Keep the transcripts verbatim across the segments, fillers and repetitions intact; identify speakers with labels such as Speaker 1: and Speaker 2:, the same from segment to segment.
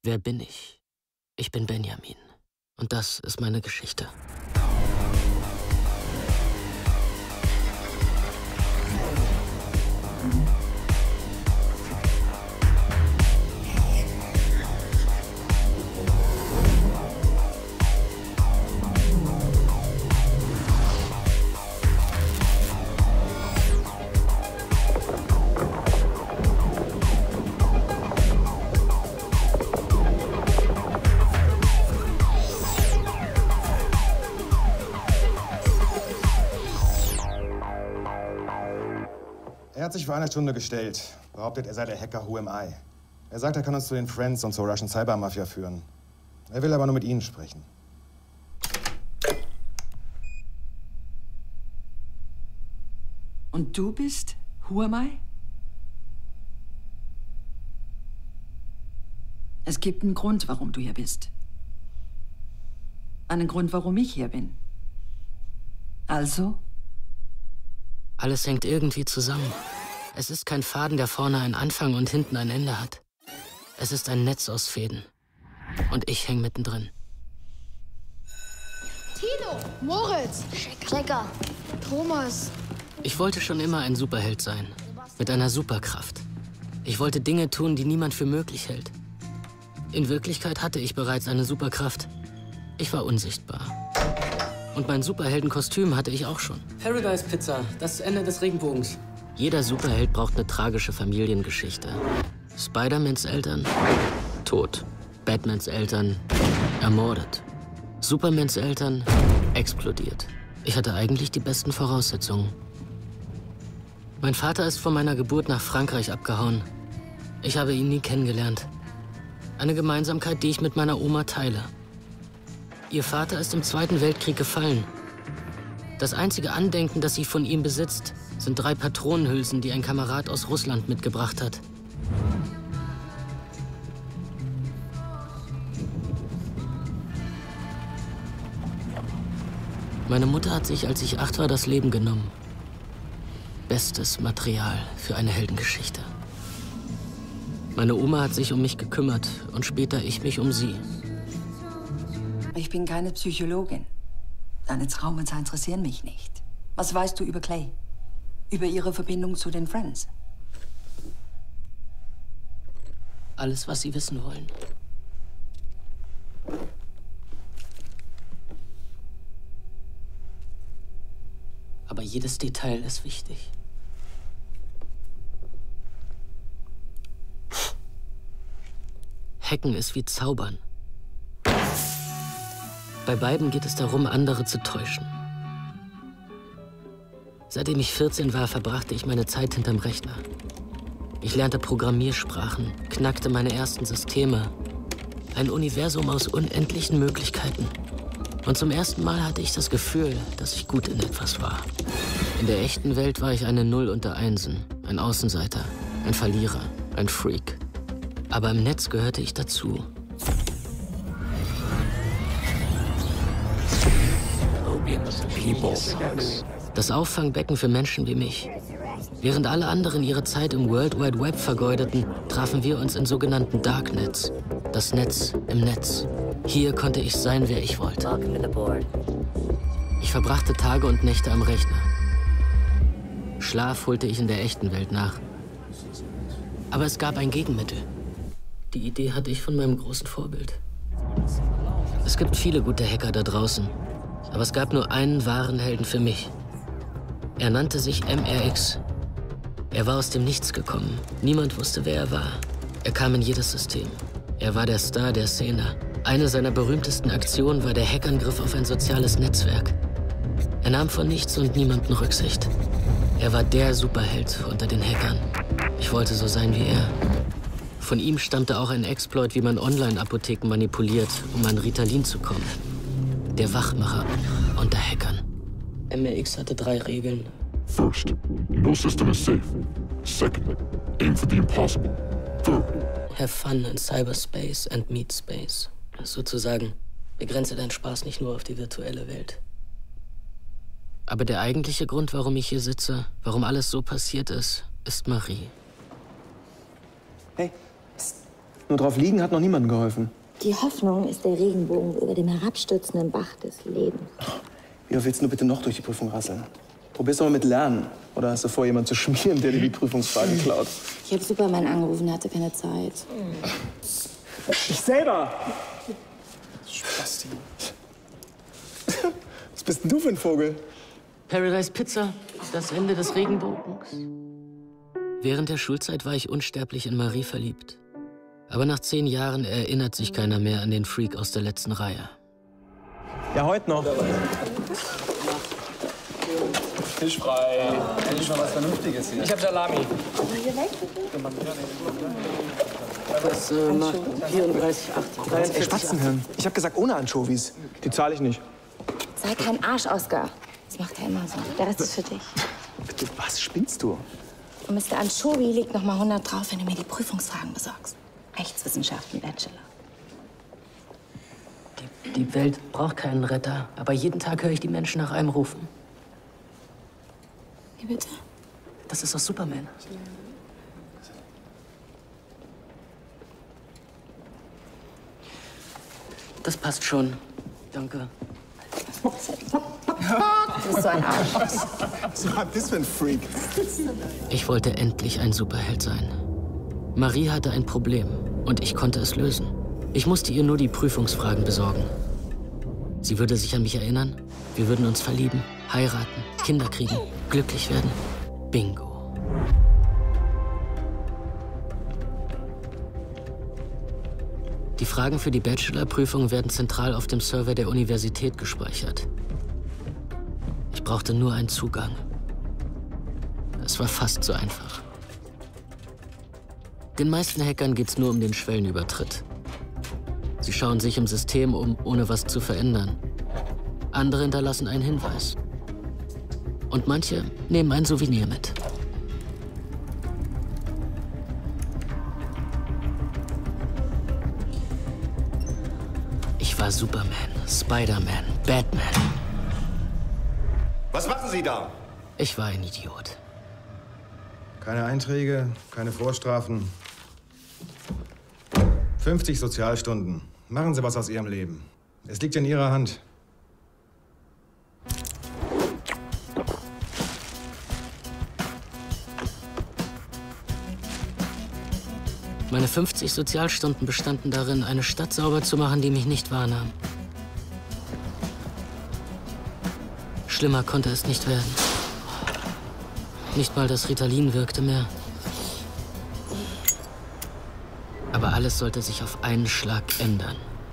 Speaker 1: Wer bin ich? Ich bin Benjamin. Und das ist meine Geschichte.
Speaker 2: Er hat sich vor einer Stunde gestellt, behauptet, er sei der Hacker Who Am I. Er sagt, er kann uns zu den Friends und zur Russian Cyber Mafia führen. Er will aber nur mit Ihnen sprechen.
Speaker 3: Und du bist Who Am I? Es gibt einen Grund, warum du hier bist. Einen Grund, warum ich hier bin. Also?
Speaker 1: Alles hängt irgendwie zusammen. Es ist kein Faden, der vorne einen Anfang und hinten ein Ende hat. Es ist ein Netz aus Fäden. Und ich hänge mittendrin.
Speaker 4: Tino, Moritz, Checker, Thomas.
Speaker 1: Ich wollte schon immer ein Superheld sein. Mit einer Superkraft. Ich wollte Dinge tun, die niemand für möglich hält. In Wirklichkeit hatte ich bereits eine Superkraft. Ich war unsichtbar. Und mein Superheldenkostüm hatte ich auch schon. Paradise Pizza, das Ende des Regenbogens. Jeder Superheld braucht eine tragische Familiengeschichte. Spider-Mans Eltern, tot. Batmans Eltern, ermordet. Supermans Eltern, explodiert. Ich hatte eigentlich die besten Voraussetzungen. Mein Vater ist von meiner Geburt nach Frankreich abgehauen. Ich habe ihn nie kennengelernt. Eine Gemeinsamkeit, die ich mit meiner Oma teile. Ihr Vater ist im Zweiten Weltkrieg gefallen. Das einzige Andenken, das sie von ihm besitzt, sind drei Patronenhülsen, die ein Kamerad aus Russland mitgebracht hat. Meine Mutter hat sich, als ich acht war, das Leben genommen. Bestes Material für eine Heldengeschichte. Meine Oma hat sich um mich gekümmert und später ich mich um sie.
Speaker 3: Ich bin keine Psychologin. Deine Traumata interessieren mich nicht. Was weißt du über Clay? Über ihre Verbindung zu den Friends?
Speaker 1: Alles, was Sie wissen wollen. Aber jedes Detail ist wichtig. Hacken ist wie Zaubern. Bei beiden geht es darum, andere zu täuschen. Seitdem ich vierzehn war, verbrachte ich meine Zeit hinterm Rechner. Ich lernte Programmiersprachen, knackte meine ersten Systeme. Ein Universum aus unendlichen Möglichkeiten. Und zum ersten Mal hatte ich das Gefühl, dass ich gut in etwas war. In der echten Welt war ich eine Null unter Einsen, ein Außenseiter, ein Verlierer, ein Freak. Aber im Netz gehörte ich dazu. Das Auffangbecken für Menschen wie mich. Während alle anderen ihre Zeit im World Wide Web vergeudeten, trafen wir uns in sogenannten Darknets. Das Netz im Netz. Hier konnte ich sein, wer ich wollte. Ich verbrachte Tage und Nächte am Rechner. Schlaf holte ich in der echten Welt nach. Aber es gab ein Gegenmittel. Die Idee hatte ich von meinem großen Vorbild. Es gibt viele gute Hacker da draußen. Aber es gab nur einen wahren Helden für mich. Er nannte sich M R X. Er war aus dem Nichts gekommen. Niemand wusste, wer er war. Er kam in jedes System. Er war der Star der Szene. Eine seiner berühmtesten Aktionen war der Hackangriff auf ein soziales Netzwerk. Er nahm von nichts und niemanden Rücksicht. Er war der Superheld unter den Hackern. Ich wollte so sein wie er. Von ihm stammte auch ein Exploit, wie man Online-Apotheken manipuliert, um an Ritalin zu kommen. Der Wachmacher unter Hackern. M R X hatte drei Regeln.
Speaker 5: First, no system is safe. Second, aim for the impossible. Third,
Speaker 1: have fun in cyberspace and meet space. Sozusagen, begrenze deinen Spaß nicht nur auf die virtuelle Welt. Aber der eigentliche Grund, warum ich hier sitze, warum alles so passiert ist, ist Marie.
Speaker 6: Hey, psst. Nur drauf liegen hat noch niemandem geholfen.
Speaker 7: Die Hoffnung ist der Regenbogen über dem herabstürzenden Bach des Lebens.
Speaker 6: Wie oft willst du bitte noch durch die Prüfung rasseln? Probier's doch mal mit Lernen. Oder hast du vor, jemanden zu schmieren, der dir die Prüfungsfragen klaut?
Speaker 7: Ich habe Superman angerufen, hatte keine Zeit.
Speaker 6: Ich selber! Spasti. Was bist denn du für ein Vogel?
Speaker 1: Paradise Pizza, das Ende des Regenbogens. Während der Schulzeit war ich unsterblich in Marie verliebt. Aber nach zehn Jahren erinnert sich keiner mehr an den Freak aus der letzten Reihe.
Speaker 6: Ja, heute noch.
Speaker 8: Tisch frei. Endlich mal was Vernünftiges hier. Ich hab Salami.
Speaker 1: Das äh, macht vierunddreißig Komma acht.
Speaker 6: Ey, Spatzenhirn. Ich hab gesagt, ohne Anchovies. Die zahle ich nicht.
Speaker 7: Sei kein Arsch, Oscar. Das macht er immer so. Der Rest ist für dich.
Speaker 6: Du, was spinnst du?
Speaker 7: Und Mister Anchovy legt noch mal hundert drauf, wenn du mir die Prüfungsfragen besorgst. Rechtswissenschaften Bachelor.
Speaker 1: Die, die Welt braucht keinen Retter, aber jeden Tag höre ich die Menschen nach einem rufen.
Speaker 7: Wie bitte?
Speaker 1: Das ist doch Superman. Das passt schon. Danke.
Speaker 7: Du bist so ein Arsch.
Speaker 6: Was war das für ein Freak?
Speaker 1: Ich wollte endlich ein Superheld sein. Marie hatte ein Problem und ich konnte es lösen. Ich musste ihr nur die Prüfungsfragen besorgen. Sie würde sich an mich erinnern, wir würden uns verlieben, heiraten, Kinder kriegen, glücklich werden. Bingo. Die Fragen für die Bachelorprüfung werden zentral auf dem Server der Universität gespeichert. Ich brauchte nur einen Zugang. Es war fast so einfach. Den meisten Hackern geht's nur um den Schwellenübertritt. Sie schauen sich im System um, ohne was zu verändern. Andere hinterlassen einen Hinweis. Und manche nehmen ein Souvenir mit. Ich war Superman, Spider-Man, Batman.
Speaker 2: Was machen Sie da?
Speaker 1: Ich war ein Idiot.
Speaker 2: Keine Einträge, keine Vorstrafen. fünfzig Sozialstunden. Machen Sie was aus Ihrem Leben. Es liegt in Ihrer Hand.
Speaker 1: Meine fünfzig Sozialstunden bestanden darin, eine Stadt sauber zu machen, die mich nicht wahrnahm. Schlimmer konnte es nicht werden. Nicht mal das Ritalin wirkte mehr. Aber alles sollte sich auf einen Schlag ändern.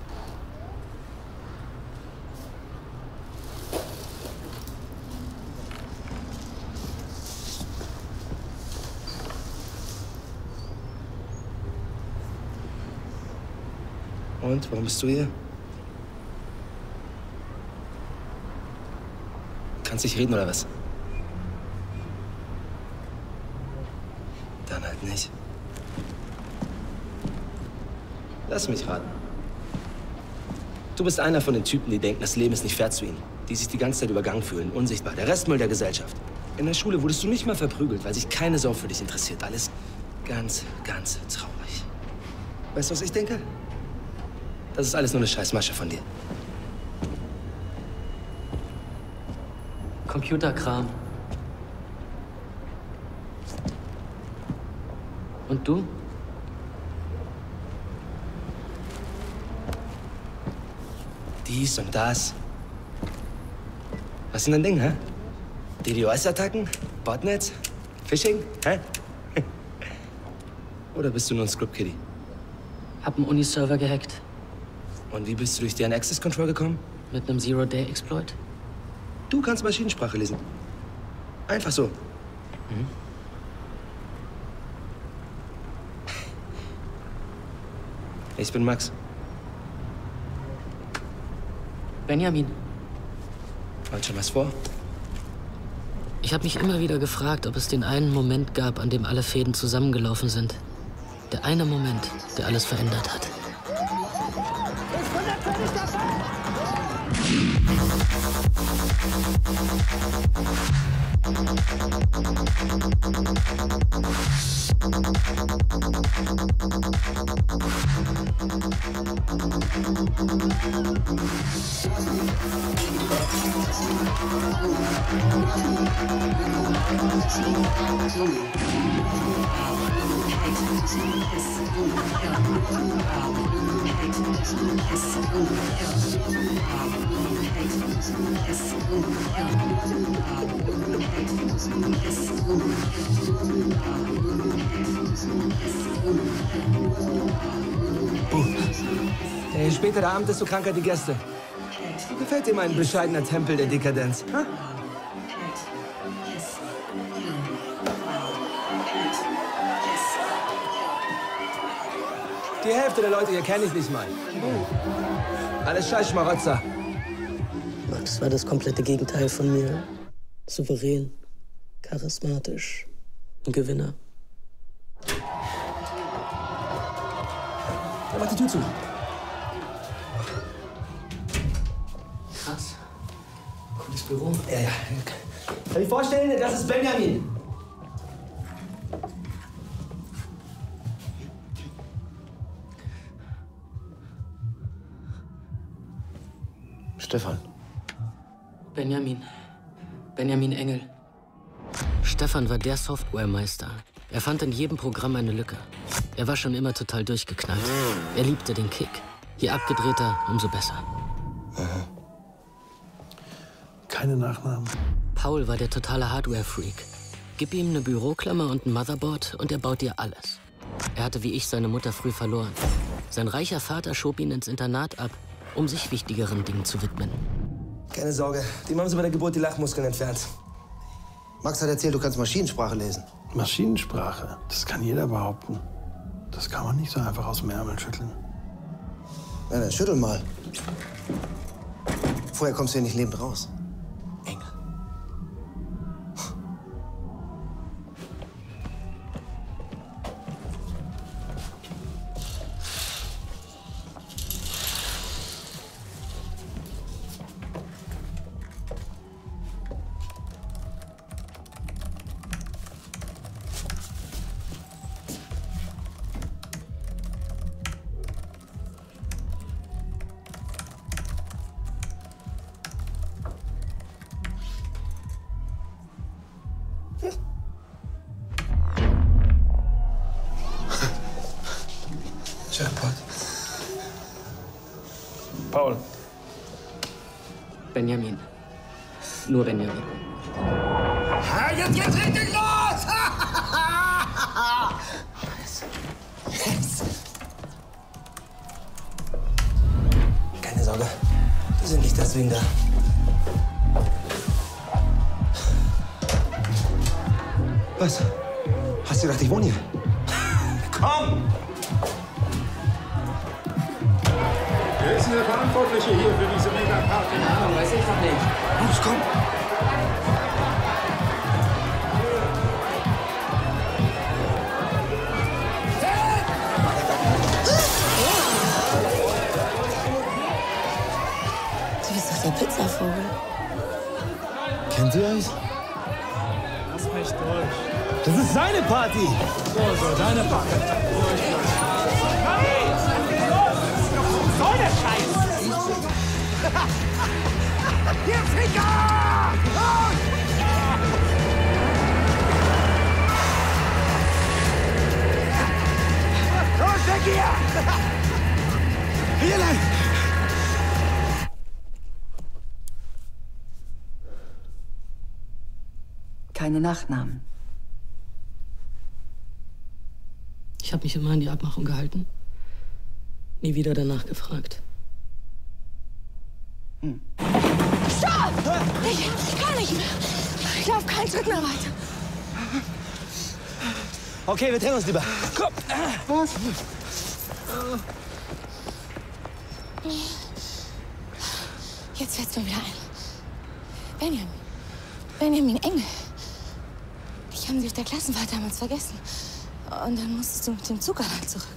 Speaker 8: Und, warum bist du hier? Kannst nicht reden, oder was? Dann halt nicht. Lass mich raten. Du bist einer von den Typen, die denken, das Leben ist nicht fair zu ihnen. Die sich die ganze Zeit übergangen fühlen, unsichtbar. Der Restmüll der Gesellschaft. In der Schule wurdest du nicht mal verprügelt, weil sich keine Sau für dich interessiert. Alles ganz, ganz traurig. Weißt du, was ich denke? Das ist alles nur eine Scheißmasche von dir.
Speaker 1: Computerkram. Und du?
Speaker 8: Dies und das. Was ist denn dein Ding, hä? DDoS-Attacken? Botnets? Phishing? Hä? Oder bist du nur ein Script-Kiddie?
Speaker 1: Hab einen Uniserver gehackt.
Speaker 8: Und wie bist du durch deren Access Control gekommen?
Speaker 1: Mit einem Zero-Day-Exploit.
Speaker 8: Du kannst Maschinensprache lesen. Einfach so.
Speaker 1: Mhm.
Speaker 8: Ich bin Max.
Speaker 1: Benjamin.
Speaker 8: Hat schon was vor?
Speaker 1: Ich habe mich immer wieder gefragt, ob es den einen Moment gab, an dem alle Fäden zusammengelaufen sind. Der eine Moment, der alles verändert hat.
Speaker 9: Ich bin natürlich dabei!
Speaker 8: Hey, späterer Abend ist so kranker die Gäste. Gefällt dir mein bescheidener Tempel der Dekadenz? Ha? Die Hälfte der Leute hier kenne ich nicht mal. Alles scheiß Schmarotzer.
Speaker 1: Max war das komplette Gegenteil von mir. Souverän, charismatisch, ein Gewinner.
Speaker 8: Ja, mach die Tür zu.
Speaker 1: Krass. Cooles Büro.
Speaker 8: Ja, ja. Kann ich vorstellen, das ist Benjamin.
Speaker 6: Stefan.
Speaker 1: Benjamin. Benjamin Engel. Stefan war der Softwaremeister. Er fand in jedem Programm eine Lücke. Er war schon immer total durchgeknallt. Er liebte den Kick. Je abgedrehter, umso besser.
Speaker 6: Aha.
Speaker 9: Keine Nachnamen.
Speaker 1: Paul war der totale Hardware-Freak. Gib ihm eine Büroklammer und ein Motherboard und er baut dir alles. Er hatte wie ich seine Mutter früh verloren. Sein reicher Vater schob ihn ins Internat ab, um sich wichtigeren Dingen zu widmen.
Speaker 8: Keine Sorge, dem haben sie bei der Geburt die Lachmuskeln entfernt.
Speaker 10: Max hat erzählt, du kannst Maschinensprache lesen.
Speaker 9: Maschinensprache? Das kann jeder behaupten. Das kann man nicht so einfach aus dem Ärmel schütteln.
Speaker 10: Na, dann schüttel mal. Vorher kommst du hier nicht lebend raus. Engel.
Speaker 8: Jackpot.
Speaker 9: Paul.
Speaker 1: Benjamin. Nur Benjamin.
Speaker 11: Ja, jetzt geht's richtig los!
Speaker 8: Keine Sorge, die sind nicht deswegen da. Was?
Speaker 10: Hast du gedacht, ich wohne hier?
Speaker 8: Komm!
Speaker 11: Wer ist denn der Verantwortliche hier für diese Mega-Party?
Speaker 1: Keine Ahnung, weiß ich doch nicht.
Speaker 10: Los, komm!
Speaker 7: Du bist doch der Pizzavogel.
Speaker 10: Kennt ihr euch?
Speaker 11: Lass mich durch.
Speaker 8: Das ist seine Party!
Speaker 11: So, so, deine Party. Hey! Was soll der Scheiß? Hier, Ficker! Los! Los, weg hier! Hier lang!
Speaker 3: Keine Nachnamen.
Speaker 1: Ich habe mich immer an die Abmachung gehalten. Nie wieder danach gefragt.
Speaker 7: Hm. Stopp! Ich, ich kann nicht mehr. Ich laufe keinen Schritt mehr weiter.
Speaker 8: Okay, wir trennen uns lieber. Komm!
Speaker 10: Was?
Speaker 7: Jetzt fällt's mir wieder ein. Benjamin. Benjamin Engel. Ich habe sie auf der Klassenfahrt damals vergessen. Und dann musstest du mit dem Zug allein zurück.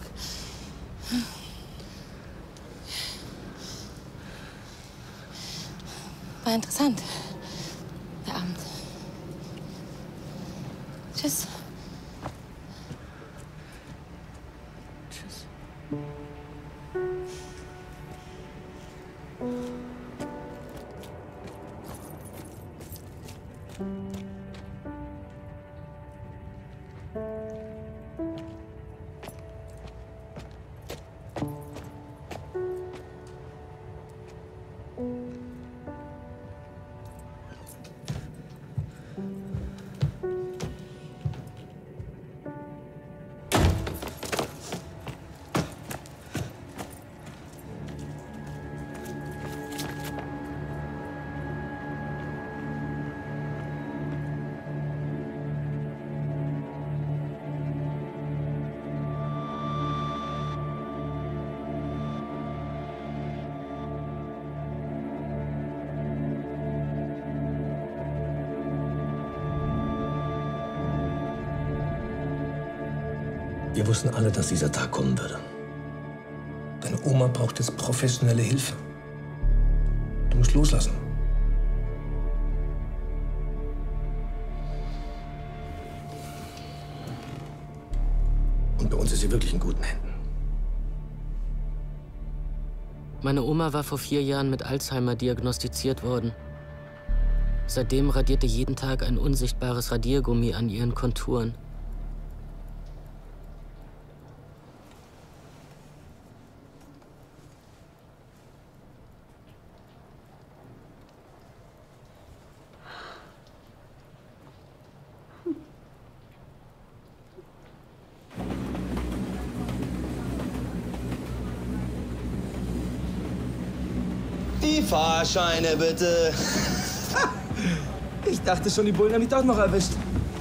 Speaker 7: War interessant. Tschüss.
Speaker 1: Tschüss.
Speaker 12: Wir wussten alle, dass dieser Tag kommen würde. Deine Oma braucht jetzt professionelle Hilfe. Du musst loslassen. Und bei uns ist sie wirklich in guten Händen.
Speaker 1: Meine Oma war vor vier Jahren mit Alzheimer diagnostiziert worden. Seitdem radierte jeden Tag ein unsichtbares Radiergummi an ihren Konturen.
Speaker 8: Die Fahrscheine, bitte. Ich dachte schon, die Bullen haben mich doch noch erwischt.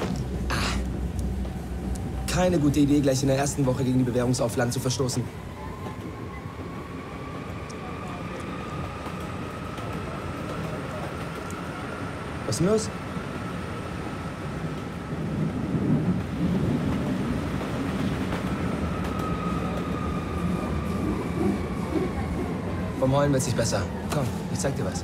Speaker 8: Keine gute Idee, gleich in der ersten Woche gegen die Bewährungsauflagen zu verstoßen. Was ist denn los? Vom Heulen wird's nicht besser. Komm, ich zeig dir was.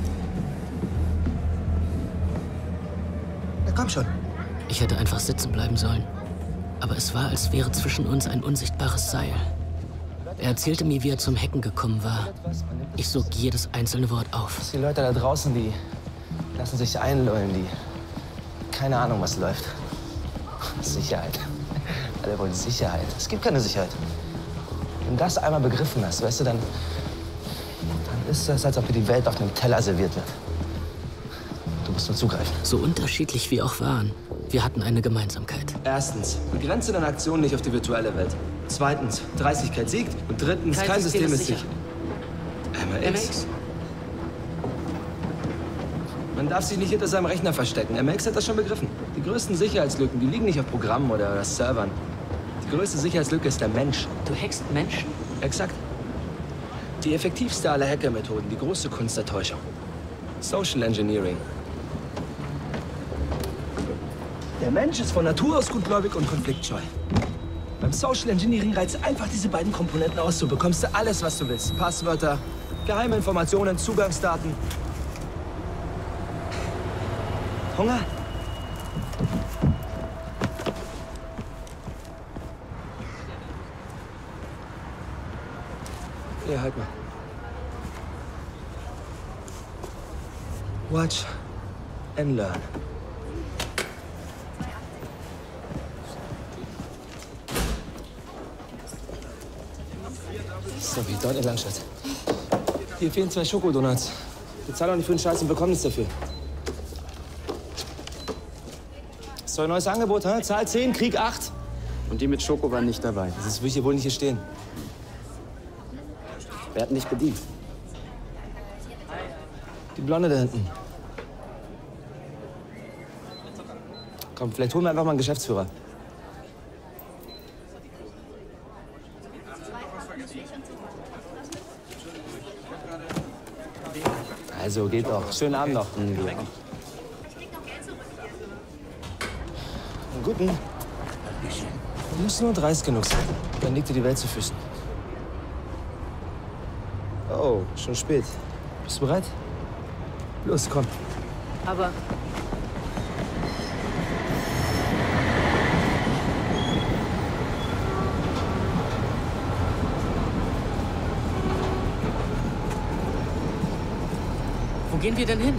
Speaker 8: Na komm schon.
Speaker 1: Ich hätte einfach sitzen bleiben sollen. Aber es war, als wäre zwischen uns ein unsichtbares Seil. Er erzählte mir, wie er zum Hacken gekommen war. Ich sog jedes einzelne Wort auf.
Speaker 8: Die Leute da draußen, die lassen sich einlullen, die keine Ahnung, was läuft. Sicherheit. Alle wollen Sicherheit. Es gibt keine Sicherheit. Wenn du das einmal begriffen hast, weißt du, dann, dann ist das, als ob dir die Welt auf einem Teller serviert wird. Du musst nur zugreifen.
Speaker 1: So unterschiedlich wir auch waren, wir hatten eine Gemeinsamkeit.
Speaker 8: Erstens, begrenze deine Aktion nicht auf die virtuelle Welt. Zweitens, Dreistigkeit siegt. Und drittens, kein, kein System ist sicher. M R X. Man darf sich nicht hinter seinem Rechner verstecken. M R X hat das schon begriffen. Die größten Sicherheitslücken, die liegen nicht auf Programmen oder, oder Servern. Die größte Sicherheitslücke ist der Mensch.
Speaker 1: Du hackst Menschen?
Speaker 8: Exakt. Die effektivste aller Hackermethoden, die große Kunst der Täuschung. Social Engineering. Der Mensch ist von Natur aus gutgläubig und konfliktscheu. Beim Social Engineering reizt einfach diese beiden Komponenten aus. So bekommst du alles, was du willst. Passwörter, geheime Informationen, Zugangsdaten. Hunger? Hier, halt mal. Watch and learn. So, wie dort entlang, Schatz. Hier fehlen zwei Schokodonuts. Bezahl doch nicht für den Scheiß und bekomm nichts dafür. So ein neues Angebot, hä? Zahl zehn, Krieg acht.
Speaker 13: Und die mit Schoko waren nicht dabei.
Speaker 8: Das will ich hier wohl nicht hier stehen.
Speaker 13: Wer hat nicht bedient?
Speaker 8: Die Blonde da hinten. Komm, vielleicht holen wir einfach mal einen Geschäftsführer. Also, geht doch. Schönen Abend noch. Mhm, ja. Einen guten. Du musst nur dreist genug sein. Dann liegt dir die Welt zu Füßen. Oh, schon spät. Bist du bereit? Los, komm.
Speaker 1: Aber gehen wir denn hin?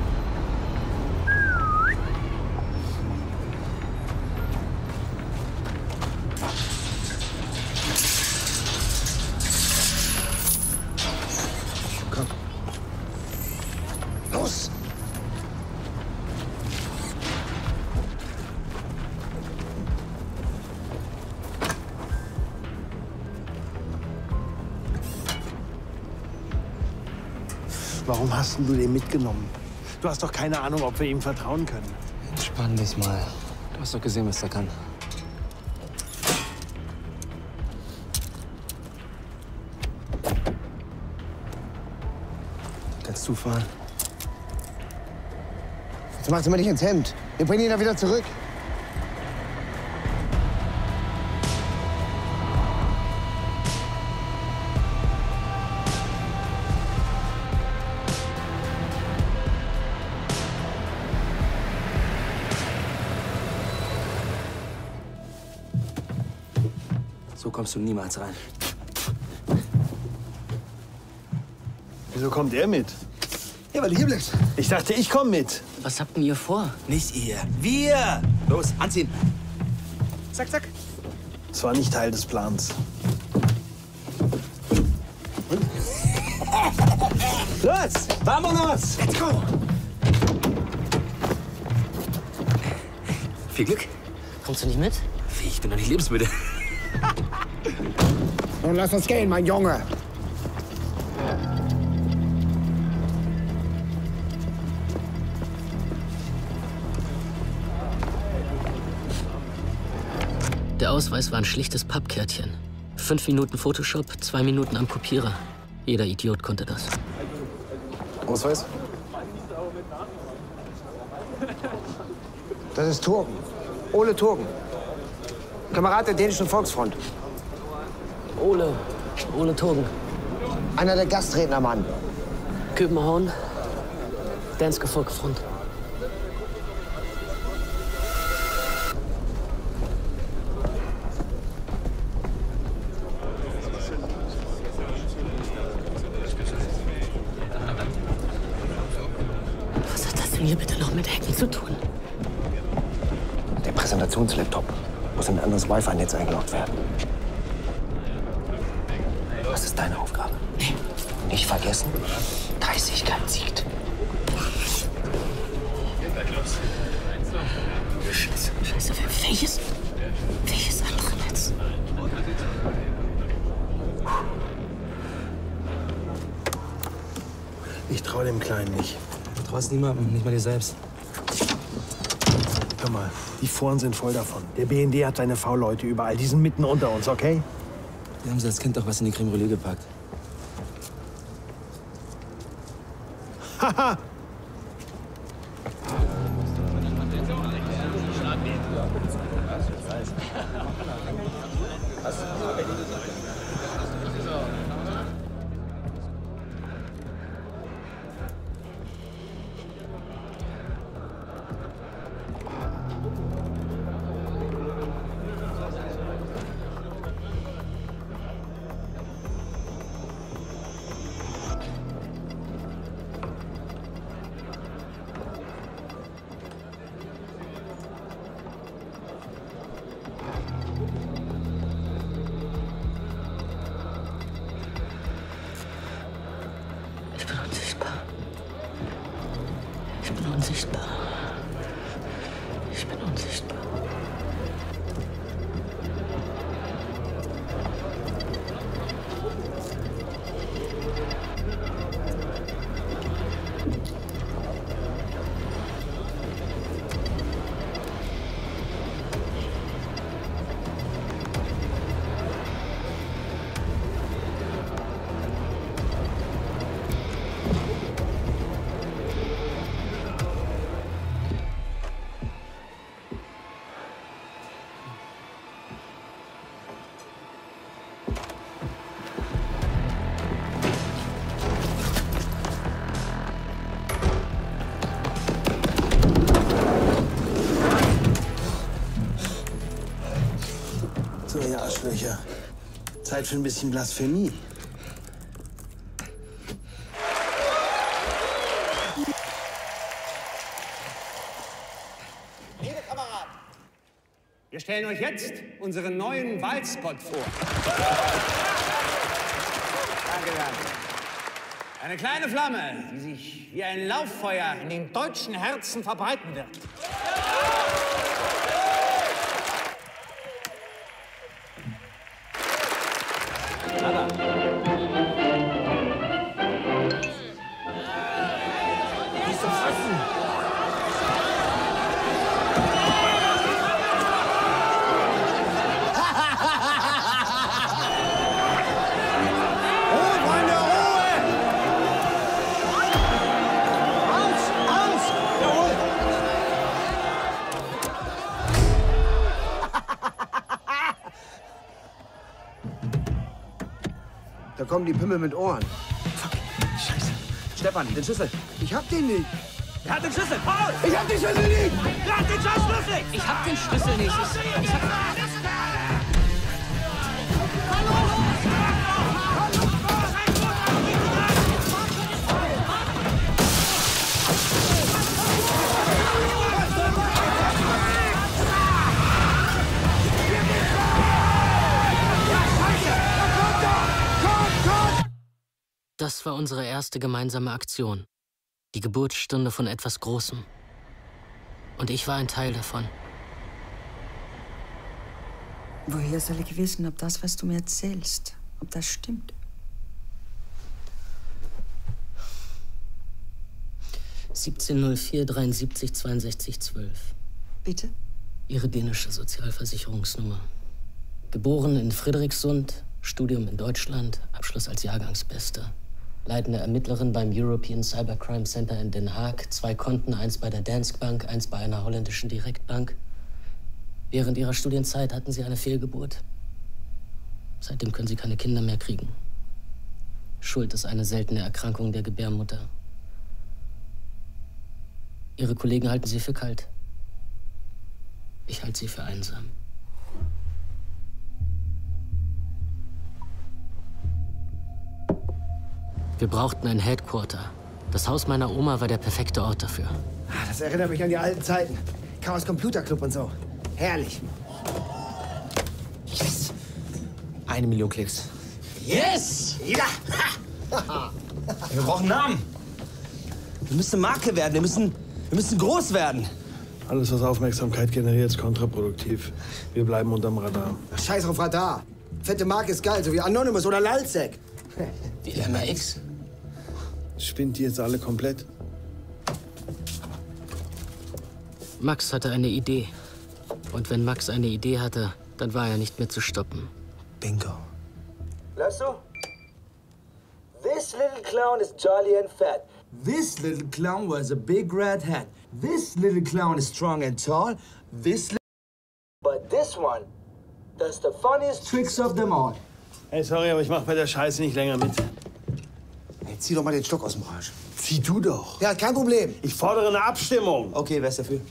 Speaker 10: Komm. Los!
Speaker 9: Warum hast denn du den mitgenommen? Du hast doch keine Ahnung, ob wir ihm vertrauen können.
Speaker 8: Entspann dich mal. Du hast doch gesehen, was er kann. Kannst du fahren?
Speaker 10: Jetzt macht's immer nicht ins Hemd. Wir bringen ihn da wieder zurück.
Speaker 8: So kommst du niemals rein.
Speaker 9: Wieso kommt er mit?
Speaker 10: Ja, weil du hier bleibst.
Speaker 9: Ich dachte, ich komme mit.
Speaker 1: Was habt denn ihr vor?
Speaker 8: Nicht ihr. Wir! Los, anziehen. Zack, zack.
Speaker 9: Das war nicht Teil des Plans.
Speaker 8: Los! Vamonos! Let's go! Viel Glück.
Speaker 1: Kommst du nicht mit?
Speaker 8: Wie, ich bin doch nicht lebensmüde.
Speaker 10: Nun lass uns gehen, mein Junge.
Speaker 1: Der Ausweis war ein schlichtes Pappkärtchen. Fünf Minuten Photoshop, zwei Minuten am Kopierer. Jeder Idiot konnte das.
Speaker 10: Ausweis? Das ist Turgen. Ole Turgen. Kamerad der dänischen Volksfront.
Speaker 1: Ole. Ole Turgen.
Speaker 10: Einer der Gastredner, Mann.
Speaker 1: København. Danske Folkefront. Was hat das denn hier bitte noch mit Hacken zu tun?
Speaker 10: Der Präsentationslaptop muss in ein anderes Wi-Fi-Netz eingeloggt werden. Das ist deine Aufgabe.
Speaker 1: Nee.
Speaker 10: Nicht vergessen, Dreistigkeit siegt.
Speaker 1: Scheiße, Scheiße, welches? Welches andere Netz?
Speaker 9: Ich traue dem Kleinen nicht.
Speaker 8: Du traust niemandem, nicht mal dir selbst.
Speaker 9: Hör mal, die Foren sind voll davon. Der B N D hat seine V-Leute überall. Die sind mitten unter uns, okay?
Speaker 8: Wir haben sie als Kind doch was in die Creme Brûlée gepackt.
Speaker 9: Haha!
Speaker 1: Ich bin unsichtbar. Ich bin unsichtbar. Ich bin unsichtbar.
Speaker 9: So, ihr Arschlöcher. Zeit für ein bisschen Blasphemie.
Speaker 14: Wir stellen euch jetzt unseren neuen Wahlspot vor. Danke, danke. Eine kleine Flamme, die sich wie ein Lauffeuer in den deutschen Herzen verbreiten wird. Anna. Die ist doch fassen.
Speaker 10: Da kommen die Pimmel mit Ohren.
Speaker 8: Fuck. Scheiße. Stefan, den Schlüssel.
Speaker 10: Ich hab den nicht.
Speaker 8: Er hat den Schlüssel. Paul!
Speaker 10: Ich hab den Schlüssel nicht!
Speaker 8: Er hat den scheiß Schlüssel!
Speaker 1: Ich hab den Schlüssel nicht. Ich, ich hab... Das war unsere erste gemeinsame Aktion. Die Geburtsstunde von etwas Großem. Und ich war ein Teil davon.
Speaker 3: Woher soll ich wissen, ob das, was du mir erzählst, ob das stimmt?
Speaker 1: siebzehn null vier dreiundsiebzig zweiundsechzig zwölf.
Speaker 3: Bitte?
Speaker 1: Ihre dänische Sozialversicherungsnummer. Geboren in Friedrichsund, Studium in Deutschland, Abschluss als Jahrgangsbester. Leitende Ermittlerin beim European Cybercrime Center in Den Haag. Zwei Konten, eins bei der Danske Bank, eins bei einer holländischen Direktbank. Während ihrer Studienzeit hatten sie eine Fehlgeburt. Seitdem können sie keine Kinder mehr kriegen. Schuld ist eine seltene Erkrankung der Gebärmutter. Ihre Kollegen halten sie für kalt. Ich halte sie für einsam. Wir brauchten ein Headquarter. Das Haus meiner Oma war der perfekte Ort dafür.
Speaker 10: Das erinnert mich an die alten Zeiten. Chaos Computer Club und so. Herrlich.
Speaker 8: Yes! Eine Million Klicks.
Speaker 10: Yes!
Speaker 8: Ja! Wir brauchen Namen. Wir müssen eine Marke werden. Wir müssen, wir müssen groß werden.
Speaker 9: Alles, was Aufmerksamkeit generiert, ist kontraproduktiv. Wir bleiben unterm Radar.
Speaker 10: Scheiß auf Radar. Fette Marke ist geil, so wie Anonymous oder Lalsek.
Speaker 8: Wie M R X.
Speaker 9: Spinnt die jetzt alle komplett?
Speaker 1: Max hatte eine Idee. Und wenn Max eine Idee hatte, dann war er nicht mehr zu stoppen.
Speaker 8: Bingo.
Speaker 15: Weißt du? This little clown is jolly and fat. This little clown wears a big red hat. This little clown is strong and tall. This little... But this one does the funniest tricks of them all.
Speaker 9: Hey, sorry, aber ich mach bei der Scheiße nicht länger mit.
Speaker 10: Hey, zieh doch mal den Stock aus dem Arsch.
Speaker 9: Zieh du doch.
Speaker 10: Ja, kein Problem.
Speaker 9: Ich fordere eine Abstimmung.
Speaker 8: Okay, wer ist dafür?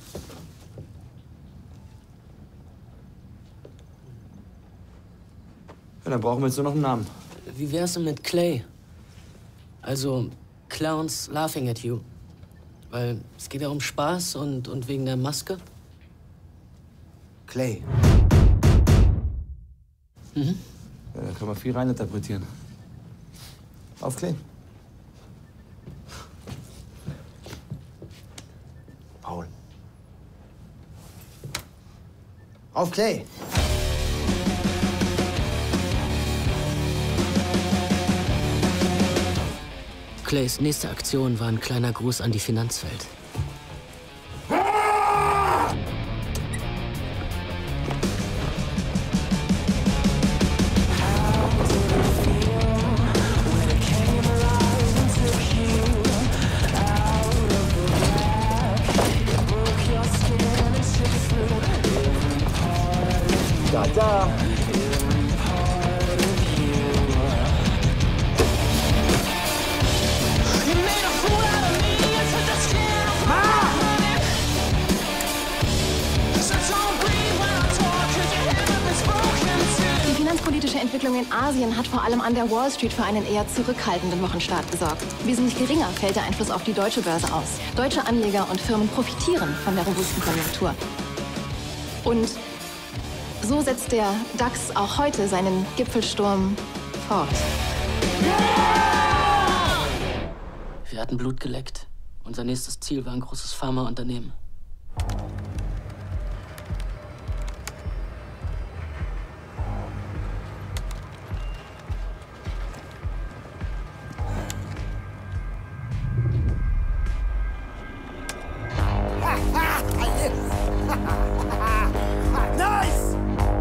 Speaker 8: Ja, dann brauchen wir jetzt nur noch einen Namen.
Speaker 1: Wie wär's denn mit Clay? Also, Clowns laughing at you. Weil es geht ja um Spaß und, und wegen der Maske.
Speaker 10: Clay.
Speaker 1: Mhm.
Speaker 8: Ja, da kann man viel reininterpretieren. Auf Clay.
Speaker 10: Paul. Auf Clay.
Speaker 1: Clays nächste Aktion war ein kleiner Gruß an die Finanzwelt.
Speaker 15: Da, da.
Speaker 16: Die finanzpolitische Entwicklung in Asien hat vor allem an der Wall Street für einen eher zurückhaltenden Wochenstart gesorgt. Wesentlich geringer fällt der Einfluss auf die deutsche Börse aus. Deutsche Anleger und Firmen profitieren von der robusten Konjunktur. Und So setzt der DAX auch heute seinen Gipfelsturm fort.
Speaker 1: Wir hatten Blut geleckt. Unser nächstes Ziel war ein großes Pharmaunternehmen.
Speaker 15: Nice!